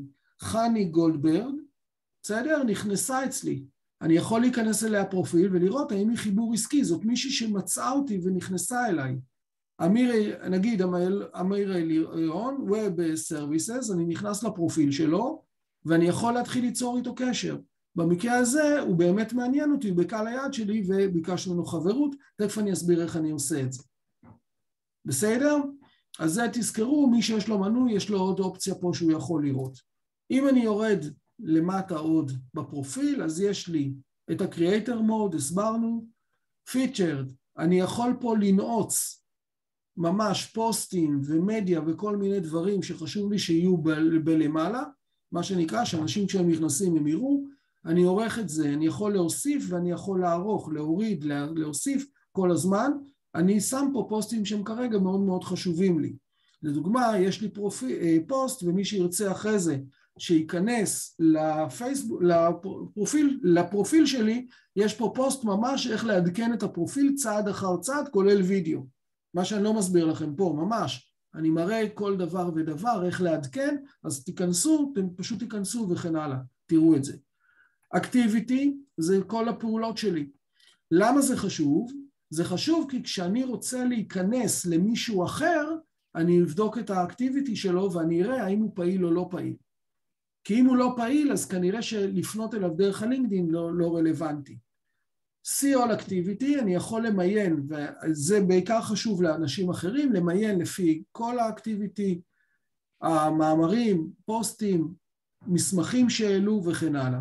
חני גולדברג, בסדר? נכנסה אצלי. אני יכול להיכנס אליה פרופיל ולראות האם היא חיבור עסקי, זאת מישהי שמצאה אותי ונכנסה אליי. אמיר, נגיד, אמיר אלירון, Web Services, אני נכנס לפרופיל שלו, ואני יכול להתחיל ליצור איתו קשר. במקרה הזה הוא באמת מעניין אותי בקהל היעד שלי, וביקש ממנו חברות, תכף אני אסביר איך אני עושה את זה. בסדר? אז זה תזכרו, מי שיש לו מנוי, יש לו עוד אופציה פה שהוא יכול לראות. אם אני יורד למטה עוד בפרופיל, אז יש לי את ה-Creator Mode, הסברנו, Featured, אני יכול פה לנעוץ ממש פוסטים ומדיה וכל מיני דברים שחשוב לי שיהיו בלמעלה, מה שנקרא, שאנשים כשהם נכנסים הם יראו, אני עורך את זה, אני יכול להוסיף ואני יכול לערוך, להוריד, להוסיף כל הזמן, אני שם פה פוסטים שהם כרגע מאוד מאוד חשובים לי. לדוגמה, יש לי פרופיל, פוסט, ומי שירצה אחרי זה שייכנס לפייסבוק, לפרופיל, לפרופיל שלי, יש פה פוסט ממש איך לעדכן את הפרופיל צעד אחר צעד, כולל וידאו. מה שאני לא מסביר לכם פה, ממש. אני מראה כל דבר ודבר, איך לעדכן, אז תיכנסו, אתם פשוט תיכנסו וכן הלאה, תראו את זה. אקטיביטי זה כל הפעולות שלי. למה זה חשוב? זה חשוב כי כשאני רוצה להיכנס למישהו אחר, אני אבדוק את האקטיביטי שלו ואני אראה האם הוא פעיל או לא פעיל. כי אם הוא לא פעיל, אז כנראה שלפנות אליו דרך הלינקדין לא, לא רלוונטי. See all activity, אני יכול למיין, וזה בעיקר חשוב לאנשים אחרים, למיין לפי כל האקטיביטי, המאמרים, פוסטים, מסמכים שהעלו וכן הלאה.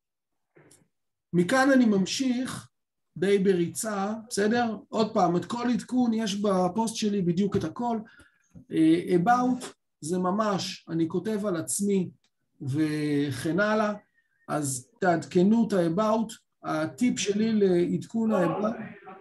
מכאן אני ממשיך די בריצה, בסדר? עוד פעם, את כל עדכון, יש בפוסט שלי בדיוק את הכל. About, זה ממש, אני כותב על עצמי וכן הלאה, אז תעדכנו את ה-About, הטיפ שלי לעדכון ה-About.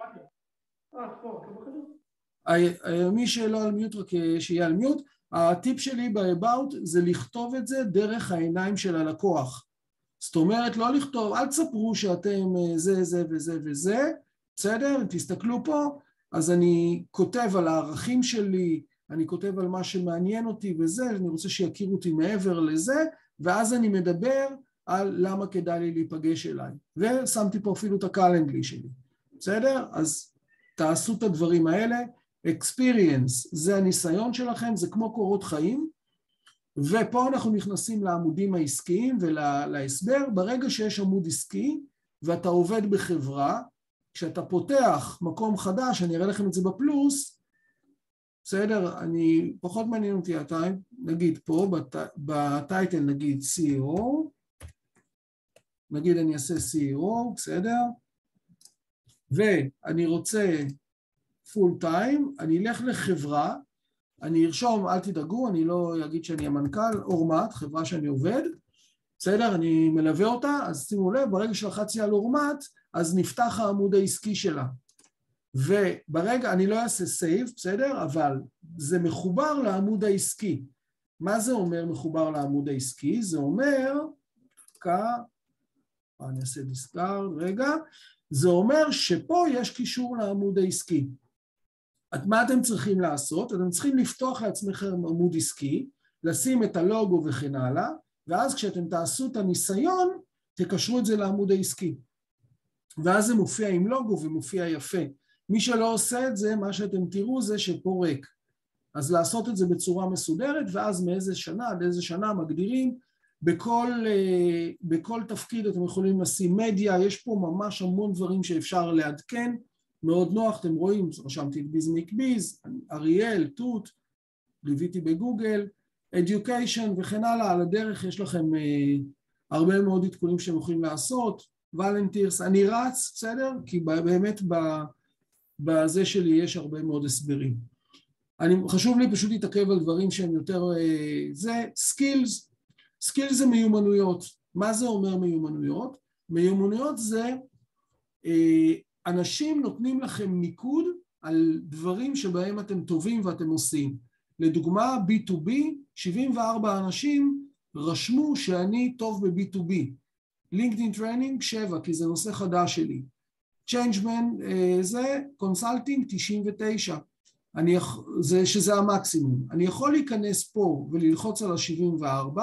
מי שלא על מיוט, רק שיהיה על מיוט, הטיפ שלי ב-About זה לכתוב את זה דרך העיניים של הלקוח. זאת אומרת, לא לכתוב, אל תספרו שאתם זה, זה וזה וזה, בסדר? תסתכלו פה, אז אני כותב על הערכים שלי, אני כותב על מה שמעניין אותי וזה, אני רוצה שיכירו אותי מעבר לזה, ואז אני מדבר על למה כדאי לי להיפגש אליי. ושמתי פה אפילו את הקלנדלי שלי, בסדר? אז תעשו את הדברים האלה. experience, זה הניסיון שלכם, זה כמו קורות חיים, ופה אנחנו נכנסים לעמודים העסקיים ולהסבר. ברגע שיש עמוד עסקי ואתה עובד בחברה, כשאתה פותח מקום חדש, אני אראה לכם את זה בפלוס, בסדר, אני פחות מעניין אותי, אתה, נגיד פה, בת, בטייטל נגיד סי אי או, נגיד אני אעשה סי אי או, בסדר, ואני רוצה פול טיים, אני אלך לחברה, אני ארשום, אל תדאגו, אני לא אגיד שאני המנכ"ל, אורמת, חברה שאני עובד, בסדר, אני מלווה אותה, אז שימו לב, ברגע שלחצתי על אורמת, אז נפתח העמוד העסקי שלה. וברגע, אני לא אעשה סייב, בסדר, אבל זה מחובר לעמוד העסקי. מה זה אומר מחובר לעמוד העסקי? זה אומר, ככה, אני אעשה דיסקארד, רגע, זה אומר שפה יש קישור לעמוד העסקי. מה אתם צריכים לעשות? אתם צריכים לפתוח לעצמכם עמוד עסקי, לשים את הלוגו וכן הלאה, ואז כשאתם תעשו את הניסיון, תקשרו את זה לעמוד העסקי. ואז זה מופיע עם לוגו ומופיע יפה. מי שלא עושה את זה, מה שאתם תראו זה שפה ריק. אז לעשות את זה בצורה מסודרת, ואז מאיזה שנה עד איזה שנה מגדירים, בכל, בכל תפקיד אתם יכולים לשים מדיה, יש פה ממש המון דברים שאפשר לעדכן, מאוד נוח, אתם רואים, רשמתי את ביזניק ביז, אריאל, תות, ליוויתי בגוגל, education וכן הלאה, על הדרך יש לכם אה, הרבה מאוד עדכונים שאתם יכולים לעשות, וולנטירס, אני רץ, בסדר? כי באמת בזה שלי יש הרבה מאוד הסברים. אני, חשוב לי פשוט להתעכב על דברים שהם יותר, אה, זה skills, skills זה מיומנויות. מה זה אומר מיומנויות? מיומנויות זה, אה, אנשים נותנים לכם ניקוד על דברים שבהם אתם טובים ואתם עושים. לדוגמה, בי טו בי, שבעים וארבעה אנשים רשמו שאני טוב ב-בי טו בי. LinkedIn Training, שבע, כי זה נושא חדש שלי. Changeman, זה קונסלטינג, תשעים ותשע. אני, זה, שזה המקסימום. אני יכול להיכנס פה וללחוץ על ה-שבעים וארבע,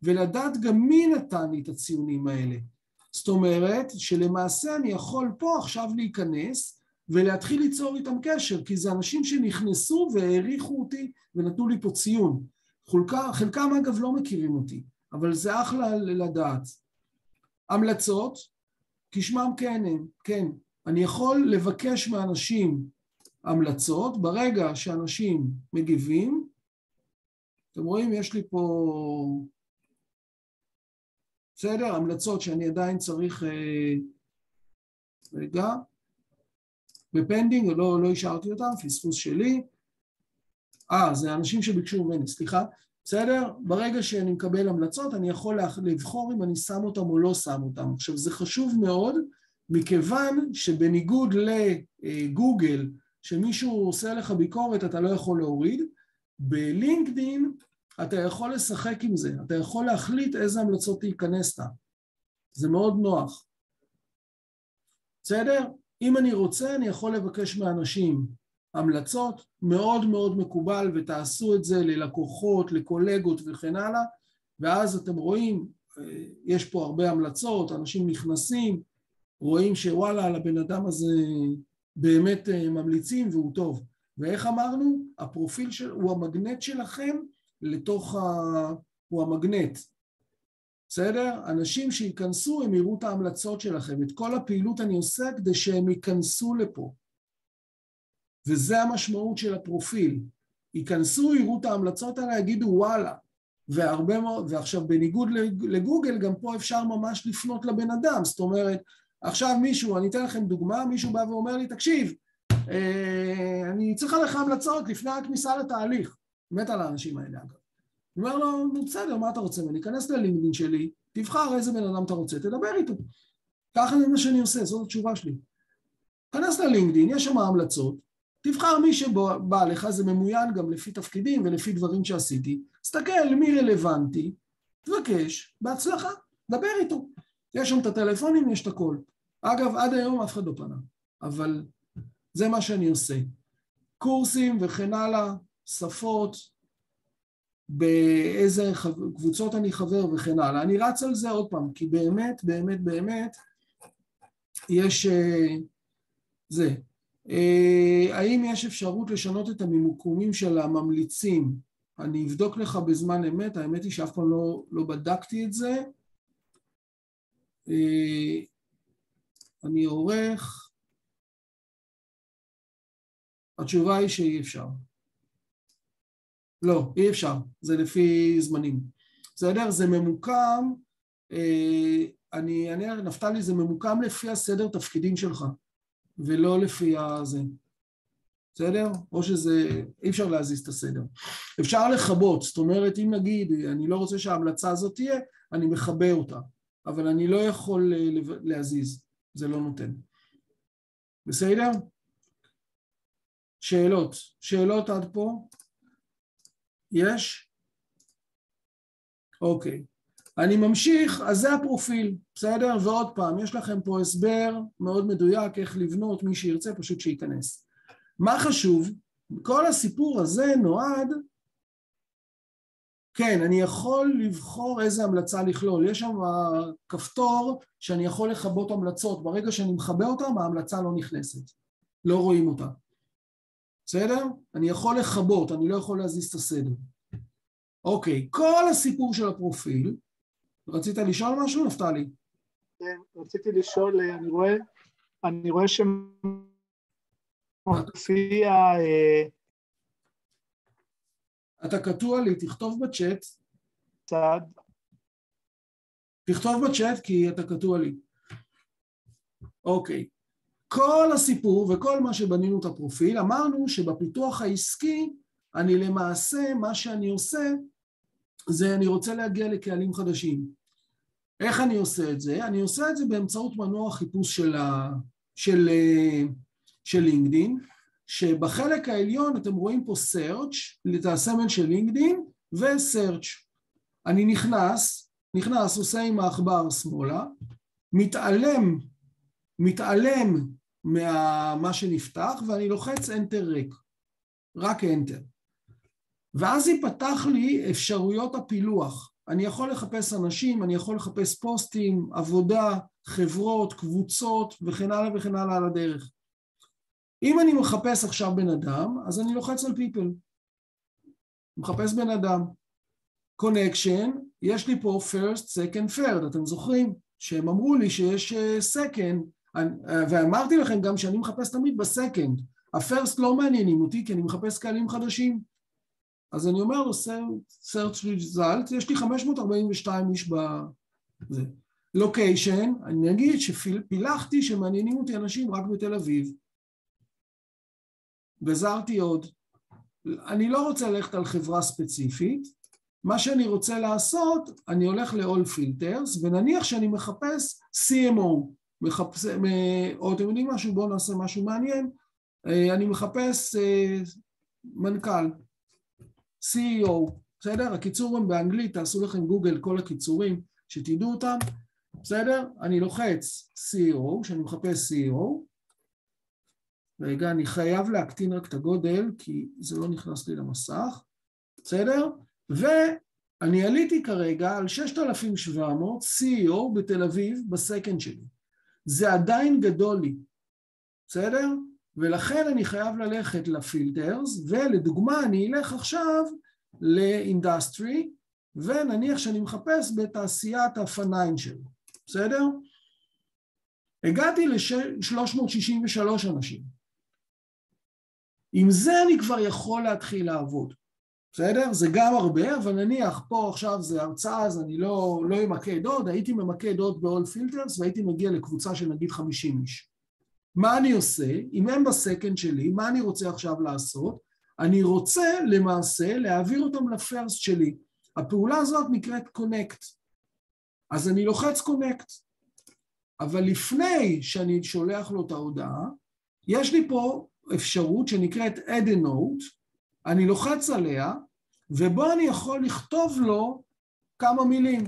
ולדעת גם מי נתן לי את הציונים האלה. זאת אומרת שלמעשה אני יכול פה עכשיו להיכנס ולהתחיל ליצור איתם קשר, כי זה אנשים שנכנסו והעריכו אותי ונתנו לי פה ציון. חלקם, חלקם אגב לא מכירים אותי, אבל זה אחלה לדעת. המלצות, כשמם כן הם, כן. אני יכול לבקש מאנשים המלצות, ברגע שאנשים מגיבים, אתם רואים, יש לי פה, בסדר, המלצות שאני עדיין צריך, אה, רגע, בפנדינג, לא, לא השארתי אותם, פספוס שלי, אה, זה אנשים שביקשו ממני, סליחה, בסדר? ברגע שאני מקבל המלצות, אני יכול לבחור אם אני שם אותם או לא שם אותם. עכשיו, זה חשוב מאוד, מכיוון שבניגוד לגוגל, שמישהו עושה לך ביקורת, אתה לא יכול להוריד, בלינקדין אתה יכול לשחק עם זה, אתה יכול להחליט איזה המלצות תיכנסת. זה מאוד נוח. בסדר? אם אני רוצה, אני יכול לבקש מאנשים המלצות, מאוד מאוד מקובל, ותעשו את זה ללקוחות, לקולגות וכן הלאה, ואז אתם רואים, יש פה הרבה המלצות, אנשים נכנסים, רואים שוואלה, על הבן אדם הזה באמת ממליצים והוא טוב. ואיך אמרנו? הפרופיל של, הוא המגנט שלכם לתוך ה... הוא המגנט. בסדר? אנשים שיכנסו, הם יראו את ההמלצות שלכם. את כל הפעילות אני עושה כדי שהם ייכנסו לפה. וזה המשמעות של הפרופיל. ייכנסו, יראו את ההמלצות האלה, יגידו וואלה. והרבה מאוד, ועכשיו בניגוד לגוגל, גם פה אפשר ממש לפנות לבן אדם. זאת אומרת, עכשיו מישהו, אני אתן לכם דוגמה, מישהו בא ואומר לי, תקשיב, אני צריך עליך המלצות לפני הכניסה לתהליך. מת על האנשים האלה אגב. אני אומר לו, בסדר, מה אתה רוצה? אני אכנס ללינקדין שלי, תבחר איזה בן אדם אתה רוצה, תדבר איתו. ככה זה מה שאני עושה, זאת התשובה שלי. כנס ללינקדין, יש שם המלצות, תבחר מי שבא לך, זה ממוין גם לפי תפקידים ולפי דברים שעשיתי, תסתכל מי רלוונטי, תבקש, בהצלחה, דבר איתו. יש שם את הטלפונים, יש את הכל. אגב, עד היום אף אחד לא פנה, אבל זה מה שאני עושה. קורסים וכן הלאה, שפות, באיזה קבוצות אני חבר וכן הלאה. אני רץ על זה עוד פעם, כי באמת, באמת, באמת, יש זה. האם יש אפשרות לשנות את הממוקומים של הממליצים? אני אבדוק לך בזמן אמת, האמת היא שאף פעם לא, לא בדקתי את זה. אני עורך, התשובה היא שאי אפשר. לא, אי אפשר, זה לפי זמנים. בסדר? זה ממוקם, אני, אני, נפתלי, זה ממוקם לפי הסדר תפקידים שלך, ולא לפי הזה. בסדר? או שזה, אי אפשר להזיז את הסדר. אפשר לחבות, זאת אומרת, אם נגיד, אני לא רוצה שההמלצה הזאת תהיה, אני מחבא אותה, אבל אני לא יכול להזיז, זה לא נותן. בסדר? שאלות, שאלות עד פה? יש? אוקיי. אני ממשיך, אז זה הפרופיל, בסדר? ועוד פעם, יש לכם פה הסבר מאוד מדויק איך לבנות, מי שירצה פשוט שייכנס. מה חשוב? כל הסיפור הזה נועד, כן, אני יכול לבחור איזה המלצה לכלול, יש שם כפתור שאני יכול לחבות המלצות, ברגע שאני מחבא אותם, ההמלצה לא נכנסת, לא רואים אותה. בסדר? אני יכול לחבות, אני לא יכול להזיז את הסדר. אוקיי, כל הסיפור של הפרופיל, רצית לשאול משהו, נפתלי? כן, רציתי לשאול, אני רואה, אני רואה שמופיע... אתה קטוע לי, תכתוב בצ'אט. צד. תכתוב בצ'אט כי אתה קטוע לי. אוקיי. כל הסיפור וכל מה שבנינו את הפרופיל, אמרנו שבפיתוח העסקי, אני למעשה, מה שאני עושה, זה אני רוצה להגיע לקהלים חדשים. איך אני עושה את זה? אני עושה את זה באמצעות מנוע חיפוש של, ה... של... של לינקדין, שבחלק העליון אתם רואים פה search, את הסמל של לינקדין, ו-search. אני נכנס, נכנס, עושה עם העכבר שמאלה, מתעלם, מתעלם מה שנפתח, ואני לוחץ Enter ריק, רק Enter. ואז ייפתח לי אפשרויות הפילוח. אני יכול לחפש אנשים, אני יכול לחפש פוסטים, עבודה, חברות, קבוצות וכן הלאה וכן הלאה על הדרך. אם אני מחפש עכשיו בן אדם, אז אני לוחץ על people. מחפש בן אדם. connection, יש לי פה first, second, third, אתם זוכרים? שהם אמרו לי שיש second, ואמרתי לכם גם שאני מחפש תמיד בסקנד. ה-first לא מעניינים אותי, כי אני מחפש קהלים חדשים. אז אני אומר לו, search result, יש לי חמש מאות ארבעים ושתיים איש בזה. location, אני אגיד שפילחתי שמעניינים אותי אנשים רק בתל אביב. גזרתי עוד. אני לא רוצה ללכת על חברה ספציפית, מה שאני רוצה לעשות, אני הולך ל-all filters, ונניח שאני מחפש סי אם או, מחפש, או אתם יודעים משהו, בואו נעשה משהו מעניין, אני מחפש מנכ"ל, סי אי או, בסדר? הקיצור הם באנגלית, תעשו לכם גוגל כל הקיצורים, שתדעו אותם, בסדר? אני לוחץ סי אי או, שאני מחפש סי אי או, רגע, אני חייב להקטין רק את הגודל, כי זה לא נכנס לי למסך, בסדר? ואני עליתי כרגע על שישת אלפים שבע מאות סי אי או בתל אביב בסקנד שלי. זה עדיין גדול לי, בסדר? ולכן אני חייב ללכת לפילטרס, ולדוגמה אני אלך עכשיו לאינדסטרי, ונניח שאני מחפש בתעשיית הפניים שלו, בסדר? הגעתי ל-שלוש מאות שישים ושלוש אנשים. עם זה אני כבר יכול להתחיל לעבוד. בסדר? זה גם הרבה, אבל נניח פה עכשיו זה הרצאה, אז אני לא, לא אמקד עוד, הייתי ממקד עוד ב-all filters, והייתי מגיע לקבוצה של נגיד חמישים איש. מה אני עושה? אם הם בסקנד שלי, מה אני רוצה עכשיו לעשות? אני רוצה למעשה להעביר אותם לפרסט שלי. הפעולה הזאת נקראת connect. אז אני לוחץ connect. אבל לפני שאני שולח לו את ההודעה, יש לי פה אפשרות שנקראת add a note, אני לוחץ עליה, ובו אני יכול לכתוב לו כמה מילים.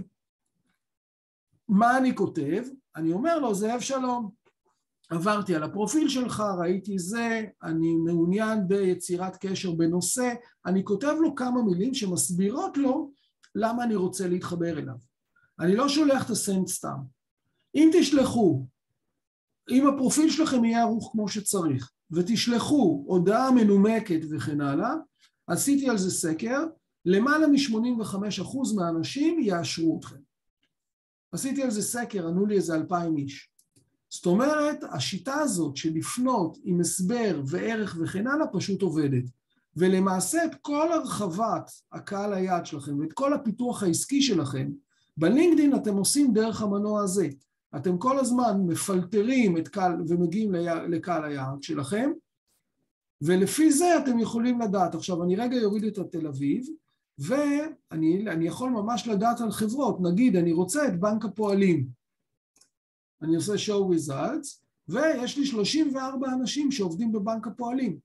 מה אני כותב? אני אומר לו, זאב שלום, עברתי על הפרופיל שלך, ראיתי זה, אני מעוניין ביצירת קשר בנושא, אני כותב לו כמה מילים שמסבירות לו למה אני רוצה להתחבר אליו. אני לא שולח את הסנד סתם. אם תשלחו, אם הפרופיל שלכם יהיה ערוך כמו שצריך, ותשלחו הודעה מנומקת וכן הלאה, עשיתי על זה סקר, למעלה מ-שמונים וחמישה אחוז מהאנשים יאשרו אתכם. עשיתי על זה סקר, ענו לי איזה אלפיים איש. זאת אומרת, השיטה הזאת של לפנות עם הסבר וערך וכן הלאה פשוט עובדת. ולמעשה את כל הרחבת הקהל היעד שלכם ואת כל הפיתוח העסקי שלכם, בלינקדין אתם עושים דרך המנוע הזה. אתם כל הזמן מפלטרים את קהל ומגיעים לקהל היעד שלכם, ולפי זה אתם יכולים לדעת. עכשיו אני רגע יוריד את התל אביב, ואני אני יכול ממש לדעת על חברות. נגיד אני רוצה את בנק הפועלים. אני עושה show results, ויש לי שלושים וארבעה אנשים שעובדים בבנק הפועלים,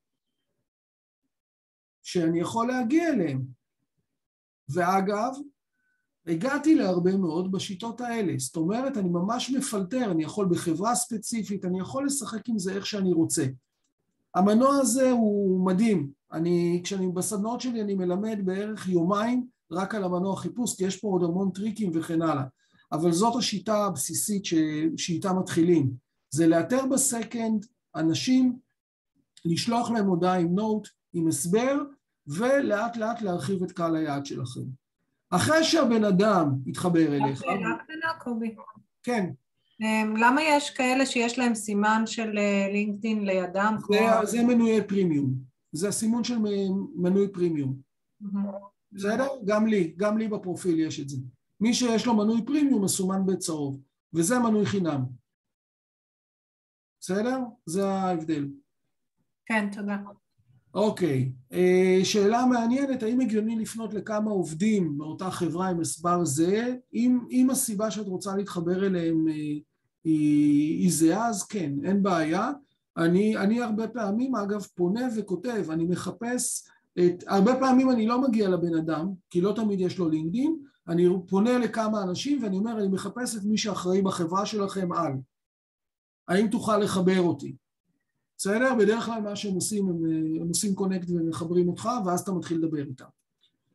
שאני יכול להגיע אליהם. ואגב, הגעתי להרבה מאוד בשיטות האלה. זאת אומרת, אני ממש מפלטר, אני יכול בחברה ספציפית, אני יכול לשחק עם זה איך שאני רוצה. המנוע הזה הוא מדהים. אני, כשאני בסדנאות שלי אני מלמד בערך יומיים רק על המנוע חיפוש, כי יש פה עוד המון טריקים וכן הלאה. אבל זאת השיטה הבסיסית ש... שאיתה מתחילים. זה לאתר בסקנד אנשים, לשלוח להם הודעה עם נוט, עם הסבר, ולאט לאט להרחיב את קהל היעד שלכם. אחרי שהבן אדם יתחבר אליך... שאלה קטנה, קובי. כן. למה יש כאלה שיש להם סימן של לינקדין לידם? זה, זה מנועי פרימיום. זה הסימון של מנועי פרימיום. בסדר? גם לי, גם לי בפרופיל יש את זה. מי שיש לו מנוי פרימיום מסומן בצהוב, וזה מנוי חינם. בסדר? זה ההבדל. כן, תודה. אוקיי, שאלה מעניינת, האם הגיוני לפנות לכמה עובדים מאותה חברה עם מספר זה, אם, אם הסיבה שאת רוצה להתחבר אליהם היא, היא זהה, אז כן, אין בעיה. אני, אני הרבה פעמים, אגב, פונה וכותב, אני מחפש, את, הרבה פעמים אני לא מגיע לבן אדם, כי לא תמיד יש לו לינקדין, אני פונה לכמה אנשים ואני אומר, אני מחפש את מי שאחראי בחברה שלכם על. האם תוכל לחבר אותי? בסדר? בדרך כלל מה שהם עושים, הם, הם עושים קונקט ומחברים אותך, ואז אתה מתחיל לדבר איתם.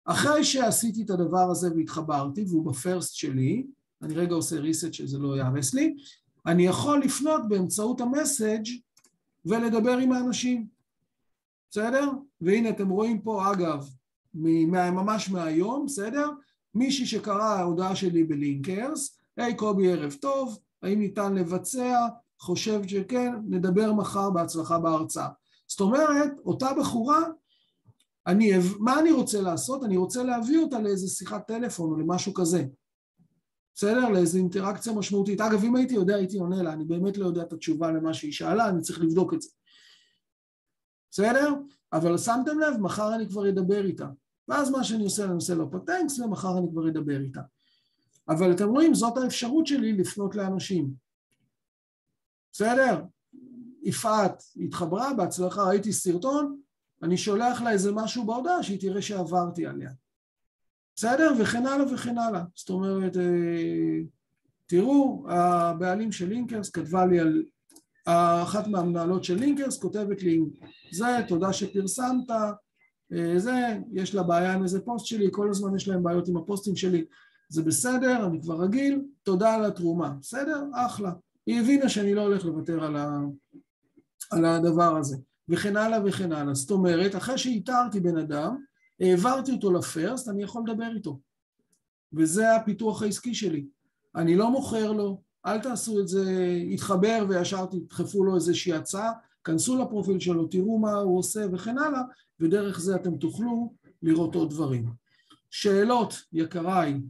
אחרי שעשיתי את הדבר הזה והתחברתי, והוא בפרסט שלי, אני רגע עושה ריסט שזה לא יהרס לי, אני יכול לפנות באמצעות המסאג' ולדבר עם האנשים. בסדר? והנה אתם רואים פה, אגב, ממש מהיום, בסדר? מישהי שקרא ההודעה שלי בלינקרס, היי קובי ערב טוב, האם ניתן לבצע, חושב שכן, נדבר מחר בהצלחה בהרצאה. זאת אומרת, אותה בחורה, אני, מה אני רוצה לעשות? אני רוצה להביא אותה לאיזה שיחת טלפון או למשהו כזה. בסדר? לאיזו אינטראקציה משמעותית. אגב, אם הייתי יודע, הייתי עונה לה, אני באמת לא יודע את התשובה למה שהיא שאלה, אני צריך לבדוק את זה. בסדר? אבל שמתם לב, מחר אני כבר אדבר איתה. ואז מה שאני עושה, אני עושה לו פה טנקס, ומחר אני כבר אדבר איתה. אבל אתם רואים, זאת האפשרות שלי לפנות לאנשים. בסדר? יפעת התחברה, בהצלחה ראיתי סרטון, אני שולח לה איזה משהו בהודעה, שהיא תראה שעברתי עליה. בסדר? וכן הלאה וכן הלאה. זאת אומרת, תראו, הבעלים של לינקרס כתבה לי על, אחת מהמנהלות של לינקרס כותבת לי, זה, תודה שפרסמת, זה, יש לה בעיה עם איזה פוסט שלי, כל הזמן יש להם בעיות עם הפוסטים שלי, זה בסדר, אני כבר רגיל, תודה על התרומה. בסדר? אחלה. היא הבינה שאני לא הולך לוותר על, ה, על הדבר הזה. וכן הלאה וכן הלאה. זאת אומרת, אחרי שהתארתי בן אדם, העברתי אותו לפרסט, אני יכול לדבר איתו. וזה הפיתוח העסקי שלי. אני לא מוכר לו, אל תעשו את זה, יתחבר וישר תדחפו לו איזושהי הצעה, כנסו לפרופיל שלו, תראו מה הוא עושה וכן הלאה, ודרך זה אתם תוכלו לראות עוד דברים. שאלות, יקריי,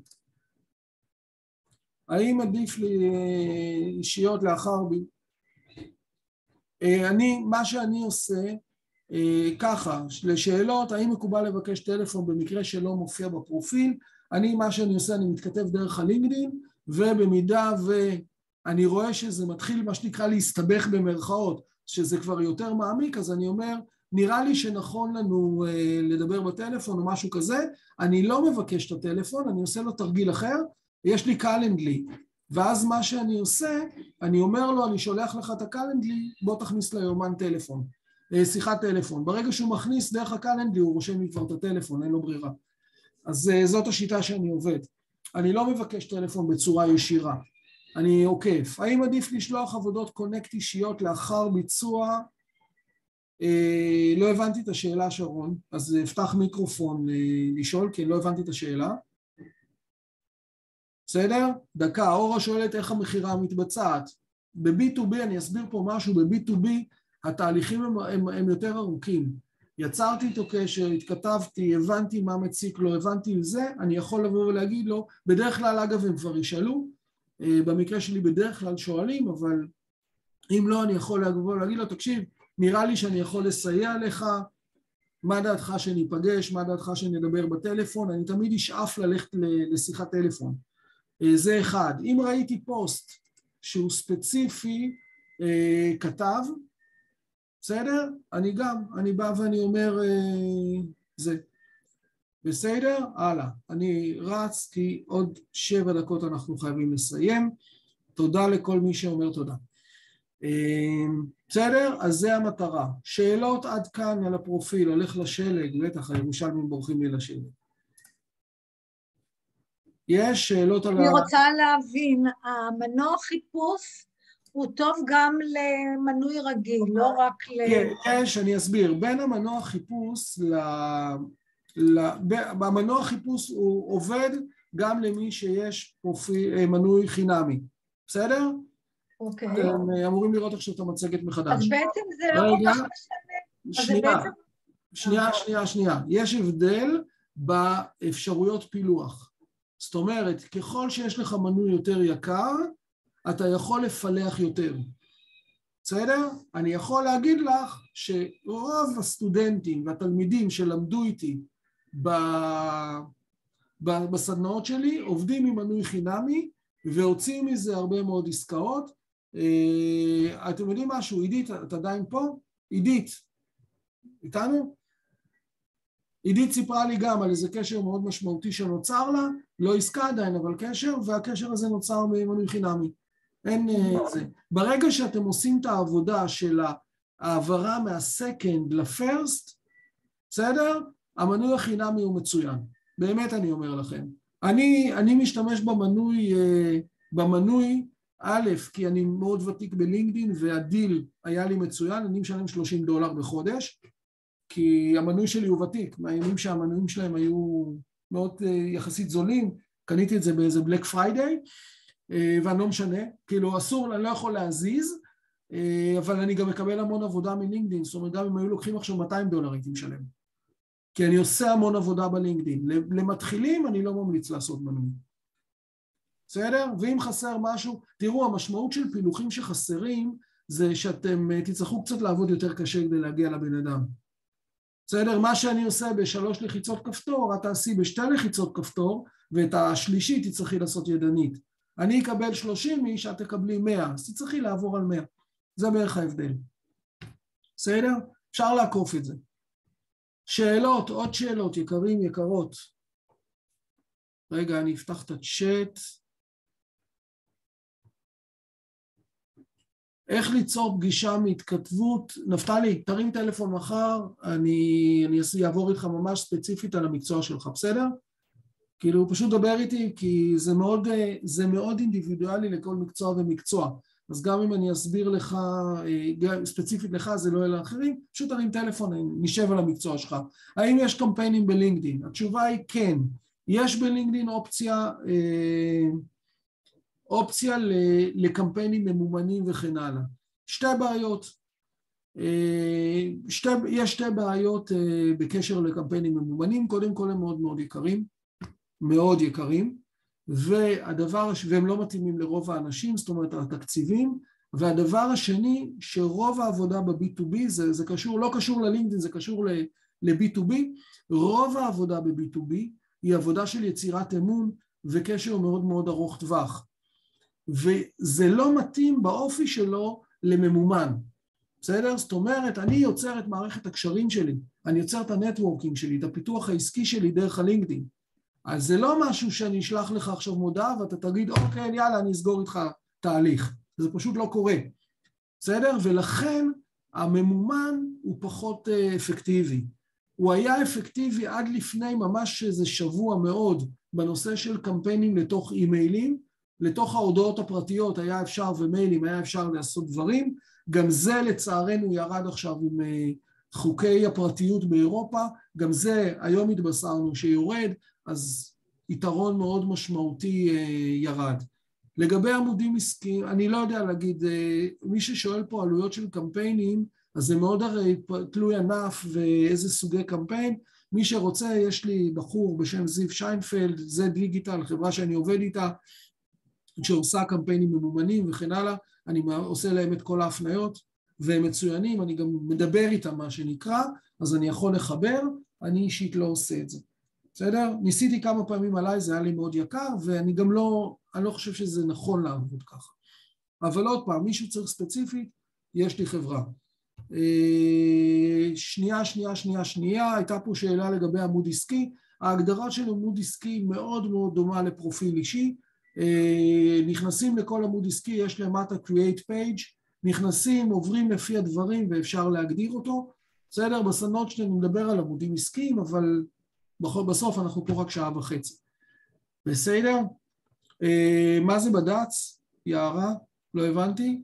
האם עדיף לי אישיות לאחר בי? אני, מה שאני עושה, ככה, לשאלות, האם מקובל לבקש טלפון במקרה שלא מופיע בפרופיל, אני, מה שאני עושה, אני מתכתב דרך הלינקדין, ובמידה ואני רואה שזה מתחיל, מה שנקרא, להסתבך במרכאות, שזה כבר יותר מעמיק, אז אני אומר, נראה לי שנכון לנו לדבר בטלפון או משהו כזה, אני לא מבקש את הטלפון, אני עושה לו תרגיל אחר, יש לי קלנדלי, ואז מה שאני עושה, אני אומר לו, אני שולח לך את הקלנדלי, בוא תכניס ליומן טלפון, שיחת טלפון. ברגע שהוא מכניס דרך הקלנדלי, הוא רושם לי כבר את הטלפון, אין לו ברירה. אז זאת השיטה שאני עובד. אני לא מבקש טלפון בצורה ישירה, אני עוקף. האם עדיף לשלוח עבודות קונקט אישיות לאחר ביצוע? אה, לא הבנתי את השאלה, שרון, אז אפתח מיקרופון אה, לשאול, כי לא הבנתי את השאלה. בסדר? דקה, אורה שואלת איך המחירה מתבצעת. ב-בי טו בי, אני אסביר פה משהו, ב-בי טו בי התהליכים הם, הם, הם יותר ארוכים. יצרתי איתו קשר, התכתבתי, הבנתי מה מציק לו, הבנתי לזה, אני יכול לבוא ולהגיד לו, בדרך כלל אגב הם כבר ישאלו, במקרה שלי בדרך כלל שואלים, אבל אם לא אני יכול לבוא ולהגיד לו, תקשיב, נראה לי שאני יכול לסייע לך, מה דעתך שניפגש, מה דעתך שנדבר בטלפון, אני תמיד אשאף ללכת לשיחת טלפון. זה אחד. אם ראיתי פוסט שהוא ספציפי, כתב, בסדר? אני גם, אני בא ואני אומר, זה. בסדר? הלאה. אני רץ כי עוד שבע דקות אנחנו חייבים לסיים. תודה לכל מי שאומר תודה. בסדר? אז זה המטרה. שאלות עד כאן על הפרופיל, הולך לשלג, בטח הירושלמים בורחים לי לשלג. יש שאלות על... אני רוצה להבין, המנוע חיפוש הוא טוב גם למנוי רגיל, לא רק ל... כן, יש, אני אסביר. בין המנוע חיפוש ל... במנוע חיפוש הוא עובד גם למי שיש פרופיל, מנוי חינמי. בסדר? אוקיי. אתם אמורים לראות עכשיו את המצגת מחדש. אז בעצם זה לא כל כך משנה. שנייה, שנייה, שנייה, שנייה. יש הבדל באפשרויות פילוח. זאת אומרת, ככל שיש לך מנוי יותר יקר, אתה יכול לפלח יותר. בסדר? אני יכול להגיד לך שרוב הסטודנטים והתלמידים שלמדו איתי בסדנאות שלי עובדים עם מנוי חינמי והוצאים מזה הרבה מאוד עסקאות. אתם יודעים משהו? עידית, את עדיין פה? עידית, איתנו? עידית סיפרה לי גם על איזה קשר מאוד משמעותי שנוצר לה, לא עסקה עדיין, אבל קשר, והקשר הזה נוצר ממנוי חינמי. אין זה. ברגע שאתם עושים את העבודה של העברה מהסקנד לפרסט, בסדר? המנוי החינמי הוא מצוין. באמת אני אומר לכם. אני, אני משתמש במנוי, במנוי א', כי אני מאוד ותיק בלינקדין, והדיל היה לי מצוין, אני משלם שלושים דולר בחודש, כי המנוי שלי הוא ותיק, מהימים שהמנויים שלהם היו מאוד יחסית זולים, קניתי את זה באיזה בלק פריידיי, ואני לא משנה, כאילו אסור, אני לא יכול להזיז, אבל אני גם מקבל המון עבודה מלינקדין, זאת אומרת, גם אם היו לוקחים עכשיו מאתיים דולר הייתי משלם, כי אני עושה המון עבודה בלינקדין. למתחילים אני לא ממליץ לעשות מנוי. בסדר? ואם חסר משהו, תראו, המשמעות של פילוחים שחסרים, זה שאתם תצטרכו קצת לעבוד יותר קשה כדי להגיע לבן אדם. בסדר? מה שאני עושה בשלוש לחיצות כפתור, את תעשי בשתי לחיצות כפתור, ואת השלישית תצטרכי לעשות ידנית. אני אקבל שלושים איש, את תקבלי מאה, אז תצטרכי לעבור על מאה. זה בערך ההבדל. בסדר? אפשר לעקוף את זה. שאלות, עוד שאלות, יקרים, יקרות. רגע, אני אפתח את הצ'אט. איך ליצור פגישה מהתכתבות? נפתלי, תרים טלפון מחר, אני, אני אעבור איתך ממש ספציפית על המקצוע שלך, בסדר? כאילו, פשוט דבר איתי, כי זה מאוד, זה מאוד אינדיבידואלי לכל מקצוע ומקצוע. אז גם אם אני אסביר לך, ספציפית לך, זה לא אלה אחרים, פשוט תרים טלפון, נשב על המקצוע שלך. האם יש קמפיינים בלינקדין? התשובה היא כן. יש בלינקדין אופציה, אופציה לקמפיינים ממומנים וכן הלאה. שתי בעיות, שתי, יש שתי בעיות בקשר לקמפיינים ממומנים, קודם כל הם מאוד מאוד יקרים, מאוד יקרים, והדבר, והם לא מתאימים לרוב האנשים, זאת אומרת התקציבים, והדבר השני, שרוב העבודה ב-בי טו בי, זה, זה קשור, לא קשור ללינקדין, זה קשור ל-בי טו בי, רוב העבודה ב-בי טו בי היא עבודה של יצירת אמון וקשר מאוד מאוד ארוך טווח. וזה לא מתאים באופי שלו לממומן. בסדר? זאת אומרת, אני יוצר את מערכת הקשרים שלי, אני יוצר את הנטוורקינג שלי, את הפיתוח העסקי שלי דרך הלינקדין. אז זה לא משהו שאני אשלח לך עכשיו מודעה ואתה תגיד, אוקיי, יאללה, אני אסגור איתך תהליך. זה פשוט לא קורה. בסדר? ולכן הממומן הוא פחות אפקטיבי. הוא היה אפקטיבי עד לפני ממש איזה שבוע מאוד בנושא של קמפיינים לתוך אימיילים, לתוך ההודעות הפרטיות היה אפשר ומיילים היה אפשר לעשות דברים, גם זה לצערנו ירד עכשיו עם חוקי הפרטיות באירופה, גם זה היום התבשרנו שיורד, אז יתרון מאוד משמעותי ירד. לגבי עמודים עסקיים, אני לא יודע להגיד, מי ששואל פה עלויות של קמפיינים, אז זה מאוד הרי תלוי ענף ואיזה סוגי קמפיין, מי שרוצה, יש לי בחור בשם זיו שיינפלד, זה דיגיטל, חברה שאני עובד איתה, שעושה קמפיינים ממומנים וכן הלאה, אני עושה להם את כל ההפניות, והם מצוינים, אני גם מדבר איתם מה שנקרא, אז אני יכול לחבר, אני אישית לא עושה את זה. בסדר? ניסיתי כמה פעמים עליי, זה היה לי מאוד יקר, ואני גם לא, אני לא חושב שזה נכון לעבוד ככה. אבל עוד פעם, מישהו צריך ספציפית, יש לי חברה. שנייה, שנייה, שנייה, שנייה, הייתה פה שאלה לגבי עמוד עסקי, ההגדרה של עמוד עסקי מאוד מאוד דומה לפרופיל אישי, נכנסים לכל עמוד עסקי, יש למטה create page, נכנסים, עוברים לפי הדברים ואפשר להגדיר אותו, בסדר? בסדנות שאני מדבר על עמודים עסקיים, אבל בסוף אנחנו פה רק שעה וחצי. בסדר? מה זה בד"ץ? יערה? לא הבנתי?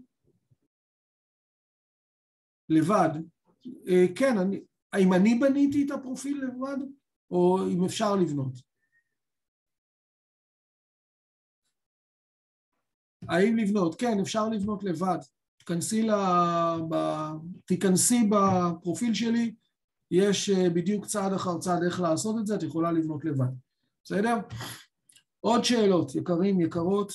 לבד. כן, אני, האם אני בניתי את הפרופיל לבד, או אם אפשר לבנות? האם לבנות? כן, אפשר לבנות לבד. תכנסי, לה, ב, תיכנסי בפרופיל שלי, יש בדיוק צעד אחר צעד איך לעשות את זה, את יכולה לבנות לבד. בסדר? עוד שאלות, יקרים, יקרות.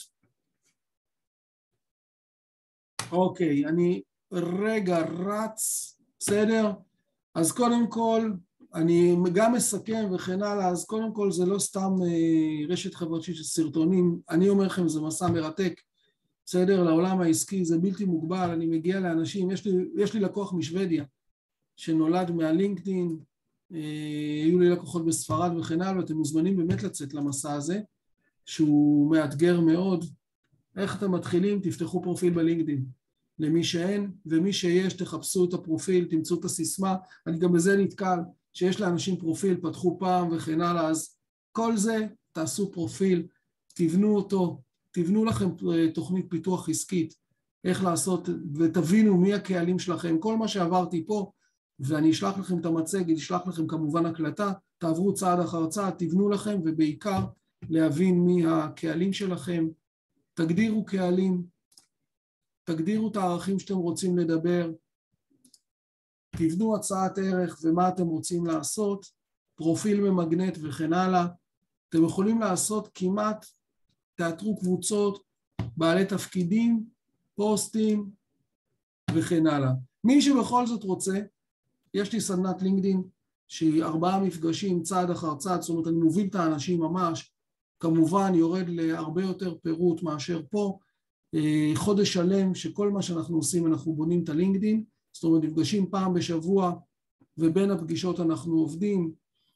אוקיי, אני רגע רץ, בסדר? אז קודם כל, אני גם מסכם וכן הלאה, אז קודם כל זה לא סתם רשת חברתית של סרטונים, אני אומר לכם, זה מסע מרתק, בסדר? לעולם העסקי, זה בלתי מוגבל, אני מגיע לאנשים, יש לי, יש לי לקוח משוודיה, שנולד מהלינקדין, היו לי לקוחות בספרד וכן הלאה, ואתם מוזמנים באמת לצאת למסע הזה, שהוא מאתגר מאוד. איך אתם מתחילים? תפתחו פרופיל בלינקדין. למי שאין, ומי שיש, תחפשו את הפרופיל, תמצאו את הסיסמה, אני גם בזה נתקל, שיש לאנשים פרופיל, פתחו פעם וכן הלאה, אז כל זה, תעשו פרופיל, תבנו אותו, תבנו לכם תוכנית פיתוח עסקית, איך לעשות, ותבינו מי הקהלים שלכם, כל מה שעברתי פה, ואני אשלח לכם את המצגת, אשלח לכם כמובן הקלטה, תעברו צעד אחר צעד, תבנו לכם, ובעיקר להבין מי הקהלים שלכם, תגדירו קהלים, תגדירו את הערכים שאתם רוצים לדבר, תבנו הצעת ערך ומה אתם רוצים לעשות, פרופיל ממגנט וכן הלאה. אתם יכולים לעשות כמעט, תאתרו קבוצות, בעלי תפקידים, פוסטים וכן הלאה. מי שבכל זאת רוצה, יש לי סדנת לינקדין שהיא ארבעה מפגשים צעד אחר צעד, זאת אומרת אני מוביל את האנשים ממש, כמובן יורד להרבה יותר פירוט מאשר פה, חודש שלם שכל מה שאנחנו עושים אנחנו בונים את הלינקדין, זאת אומרת נפגשים פעם בשבוע ובין הפגישות אנחנו עובדים,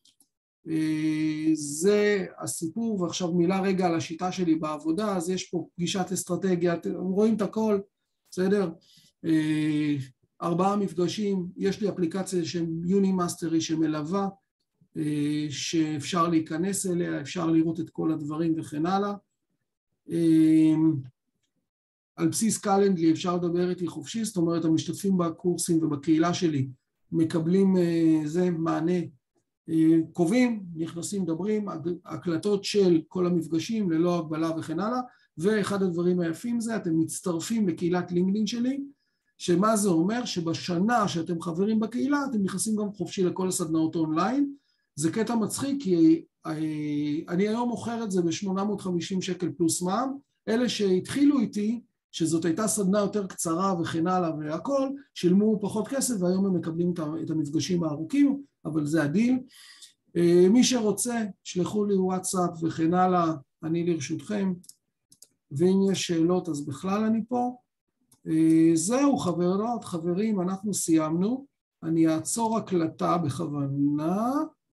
זה הסיפור. ועכשיו מילה רגע על השיטה שלי בעבודה, אז יש פה פגישת אסטרטגיה, אתם רואים את הכל, בסדר? ארבעה מפגשים, יש לי אפליקציה של יונימאסטרי שמלווה, שאפשר להיכנס אליה, אפשר לראות את כל הדברים וכן הלאה. על בסיס קלנדלי אפשר לדבר איתי חופשי, זאת אומרת המשתתפים בקורסים ובקהילה שלי מקבלים זה מענה, קובעים, נכנסים, מדברים, הקלטות של כל המפגשים ללא הגבלה וכן הלאה, ואחד הדברים היפים זה אתם מצטרפים לקהילת לינקדין שלי, שמה זה אומר? שבשנה שאתם חברים בקהילה אתם נכנסים גם חופשי לכל הסדנאות אונליין. זה קטע מצחיק כי אני היום מוכר את זה ב-שמונה מאות וחמישים שקל פלוס מע"מ, אלה שהתחילו איתי, שזאת הייתה סדנה יותר קצרה וכן הלאה והכל, שילמו פחות כסף והיום הם מקבלים את המפגשים הארוכים, אבל זה הדיל. מי שרוצה, שלחו לי וואטסאפ וכן הלאה, אני לרשותכם, ואם יש שאלות אז בכלל אני פה. זהו חברות, חברים, אנחנו סיימנו, אני אעצור הקלטה בכוונה,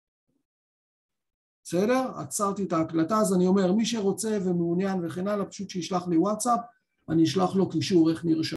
בסדר? עצרתי את ההקלטה, אז אני אומר, מי שרוצה ומעוניין וכן הלאה, פשוט שישלח לי וואטסאפ, אני אשלח לו קישור איך נרשם.